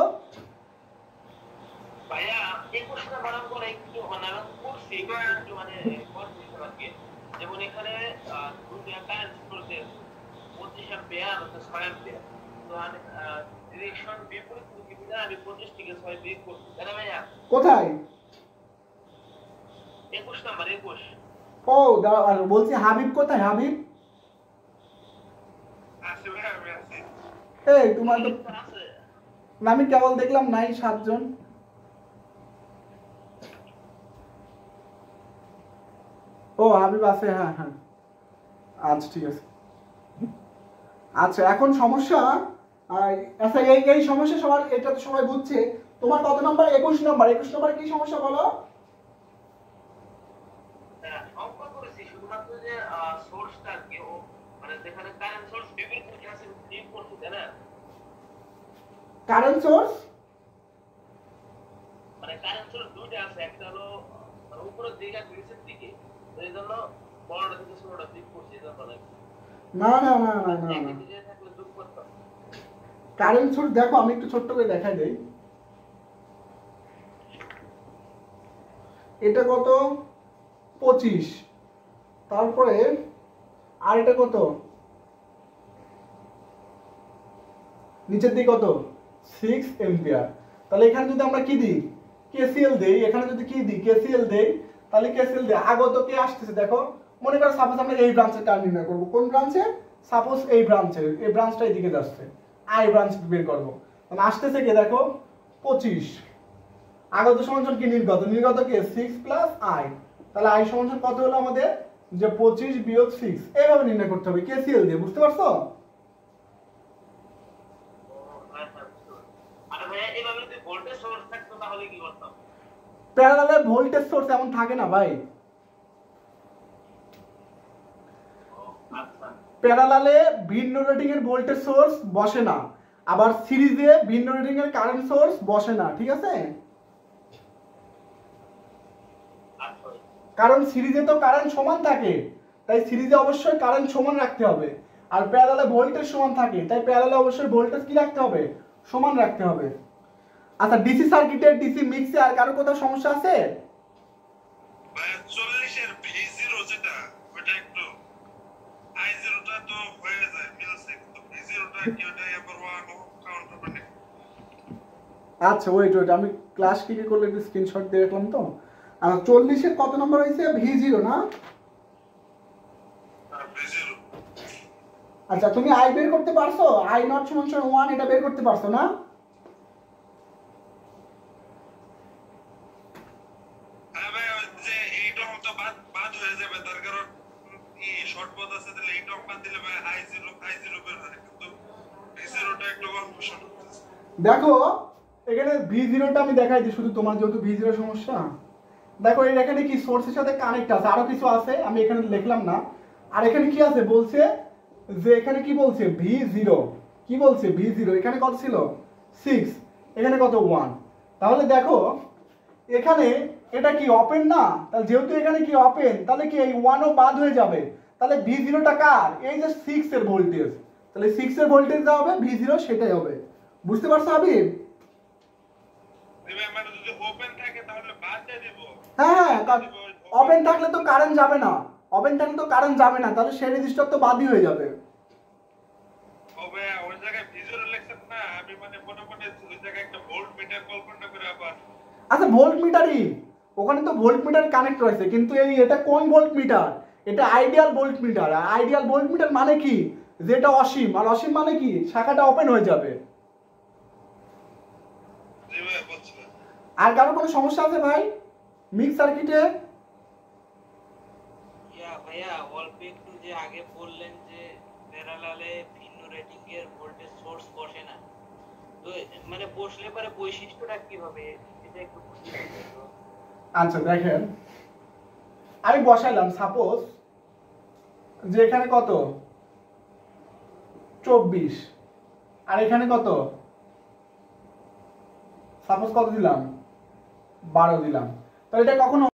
Speaker 3: ভাইয়া এই কোশ্চেনটা বানান করে একটু বানান করছি একটু মানে কনফিউশন আছে, যেমন এখানে দুটো কারেন্ট করতে পঁচিশ অ্যাম্পিয়ার আর ছয় অ্যাম্পিয়ার, তো আমি ডিরেকশন বিপরীত মুখী বিনা আমি পঁচিশ থেকে ছয় বের করছি, তাই না ভাইয়া?
Speaker 1: কোথায়
Speaker 3: একুশ নাম্বার একুশ।
Speaker 1: ও দাঁড়াও, আর বলছি হাবিব কোথায়, হাবিব
Speaker 3: আছে ভাইয়া আমি আছি।
Speaker 1: এই তোমার তো
Speaker 3: আছে
Speaker 1: আমি কেবল দেখলাম নাই সাতজন, ও হাবিব আছে, হ্যাঁ হ্যাঁ আচ্ছা ঠিক আছে, আচ্ছা এখন সমস্যা আচ্ছা এই এই সমস্যা সবার, এটা তো সবাই বুঝছে, তোমার কত নাম্বার একুশ নাম্বার, একুশ নাম্বার কি সমস্যা বলো,
Speaker 3: অঙ্ক করেছি শুধুমাত্র যে সোর্সটা কি ও মানে যেখানে কারেন্ট সোর্স বিপরীত মুখী আছে ডিপ করতে, তাই না?
Speaker 1: কারেন্ট সোর্স
Speaker 3: মানে মানে কারেন্ট সোর্স দুইটা আছে, একটা হলো মানে উপরের দিকে আর নিচের দিকে, তো এই জন্য বড়টা থেকে ছোটটা দিক করছে, এই জন্য লাগছে।
Speaker 1: না না না না না
Speaker 3: একই
Speaker 1: না
Speaker 3: দিকে থাকলে যোগ করতাম।
Speaker 1: কারেন্ট সোর্স দেখো, আমি একটু ছোট্ট করে দেখাই দেই। এটা কত? পঁচিশ। তারপরে আর এটা কত? নিচের দিকে কত? Six ampere. তাহলে এখানে যদি আমরা কি দিই, কেসিএল দেই, এখানে যদি কি দিই, কেসিএল দেই, তাহলে কেসিএল দেই, আগত কে আসতেছে দেখো। মনে করো সাপোজ আমরা এই ব্রাঞ্চের কারেন্ট নির্ণয় করব। কোন ব্রাঞ্চে? সাপোজ এই ব্রাঞ্চে, এই ব্রাঞ্চটা এইদিকে যাচ্ছে, আই ব্রাঞ্চ বের করব। মানে আসতেছে কে দেখো, পঁচিশ। আগত সমান কি নির্গত, নির্গত কে সিক্স প্লাস আই। তাহলে আই সমান কত হলো আমাদের, যে পঁচিশ বিয়োগ সিক্স। এইভাবে নির্ণয় করতে হবে কেসিএল দিয়ে, বুঝতে পারছো? প্যারালালে ভোল্টেজ সোর্স এমন থাকে না ভাই। প্যারালালে ভিন্ন রেটিং এর ভোল্টেজ সোর্স বসে না, আবার সিরিজে ভিন্ন রেটিং এর কারেন্ট সোর্স বসে না, ঠিক আছে? কারণ সিরিজে তো কারেন্ট সমান থাকে, তাই সিরিজে অবশ্যই কারেন্ট সমান রাখতে হবে। আর প্যারালালে ভোল্টেজ সমান থাকে, তাই প্যারালালে অবশ্যই ভোল্টেজ কি রাখতে হবে, সমান রাখতে হবে। আচ্ছা, ডিসি সার্কিটের ডিসি মিক্সে আর কারো কোথাও সমস্যা আছে?
Speaker 4: ভাই চল্লিশ এর ভি জিরো যেটা, ওটা একটু আই জিরো টা তো হয়ে যায় মিলছে, কিন্তু ভি জিরো টা কি ওটা এবার ওয়ান কাউন্ট হবে না?
Speaker 1: আচ্ছা ওয়েট ওয়েট, আমি ক্লাস কি কি করলে একটু স্ক্রিনশট দিয়ে রাখলাম তো। আর চল্লিশ এর কত নম্বর হইছে? ভি জিরো না?
Speaker 4: V zero.
Speaker 1: আচ্ছা, তুমি আই বের করতে পারছো? আই নট সমান সমান ওয়ান, এটা বের করতে পারছো না?
Speaker 4: হ্যাঁ ভাই, ওই যে এইটা তো বাদ বাদ হয়ে যাবে, তার কারণ এই শর্ট পথ আছে, তাহলে এইটা বাদ দিলে ভাই আই জিরো আই জিরো বের হয়, কিন্তু ভি জিরো টা একটু কনফিউশন হচ্ছে।
Speaker 1: দেখো এখানে ভি জিরোটা আমি দেখাই দিই শুধু, তোমার যেহেতু ভি জিরো সমস্যা। দেখো এর এখানে কি সোর্সের সাথে কানেক্ট আছে, আরো কিছু আছে, আমি এখানে লিখলাম না। আর এখানে কি আছে বলছে, যে এখানে কি বলছে, ভি জিরো কি বলছে, ভি জিরো এখানে কত ছিল, সিক্স, এখানে কত, ওয়ান। তাহলে দেখো এখানে এটা কি ওপেন না, তাহলে যেহেতু এখানে কি ওপেন, তাহলে কি এই ওয়ানও বাদ হয়ে যাবে। তাহলে ভি জিরোটা কার, এই যে সিক্স এর ভোল্টেজ, তাহলে সিক্স এর ভোল্টেজ যা হবে ভি জিরো সেটাই হবে। বুঝতে পারছো হাবিব?
Speaker 4: দিবে মানে যদি ওপেন থাকে তাহলে বাদ দিয়ে দিব।
Speaker 1: হ্যাঁ, ওপেন থাকলে তো কারেন্ট যাবে না, ওপেন থাকলে তো কারেন্ট যাবে না, তাহলে সেই রেজিস্টার তো বাদই হয়ে যাবে।
Speaker 4: হবে ওই জায়গায় ভি জিরো লেখছেন না, আমি মানে মনে মনে ওই জায়গায় একটা ভোল্ট মিটার কল্পনা করে আবার।
Speaker 1: আচ্ছা ভোল্ট মিটারই, ওখানে তো ভোল্ট মিটার কানেক্ট রয়েছে, কিন্তু এই এটা কোন ভোল্ট মিটার, এটা আইডিয়াল ভোল্ট মিটার। আর আইডিয়াল ভোল্ট মিটার মানে কি, যেটা অসীম, আর অসীম মানে কি শাখাটা ওপেন হয়ে যাবে।
Speaker 4: জি ভাই বুঝছি।
Speaker 1: আর কারো কোনো সমস্যা আছে ভাই মিক্স সার্কিটে?
Speaker 5: ইয়া ভাইয়া অল্প একটু যে আগে বললেন যে প্যারালালে ভিন্ন রেটিং এর ভোল্টেজ সোর্স বসে না, তো মানে বসলে পরে বৈশিষ্ট্যটা কি হবে এটা একটু বুঝিয়ে দিন।
Speaker 1: আচ্ছা দেখেন, আমি বসাইলাম সাপোজ যে এখানে কত, চব্বিশ, আর এখানে কত, সাপোজ কত দিলাম, বারো দিলাম। তো এটা কখনো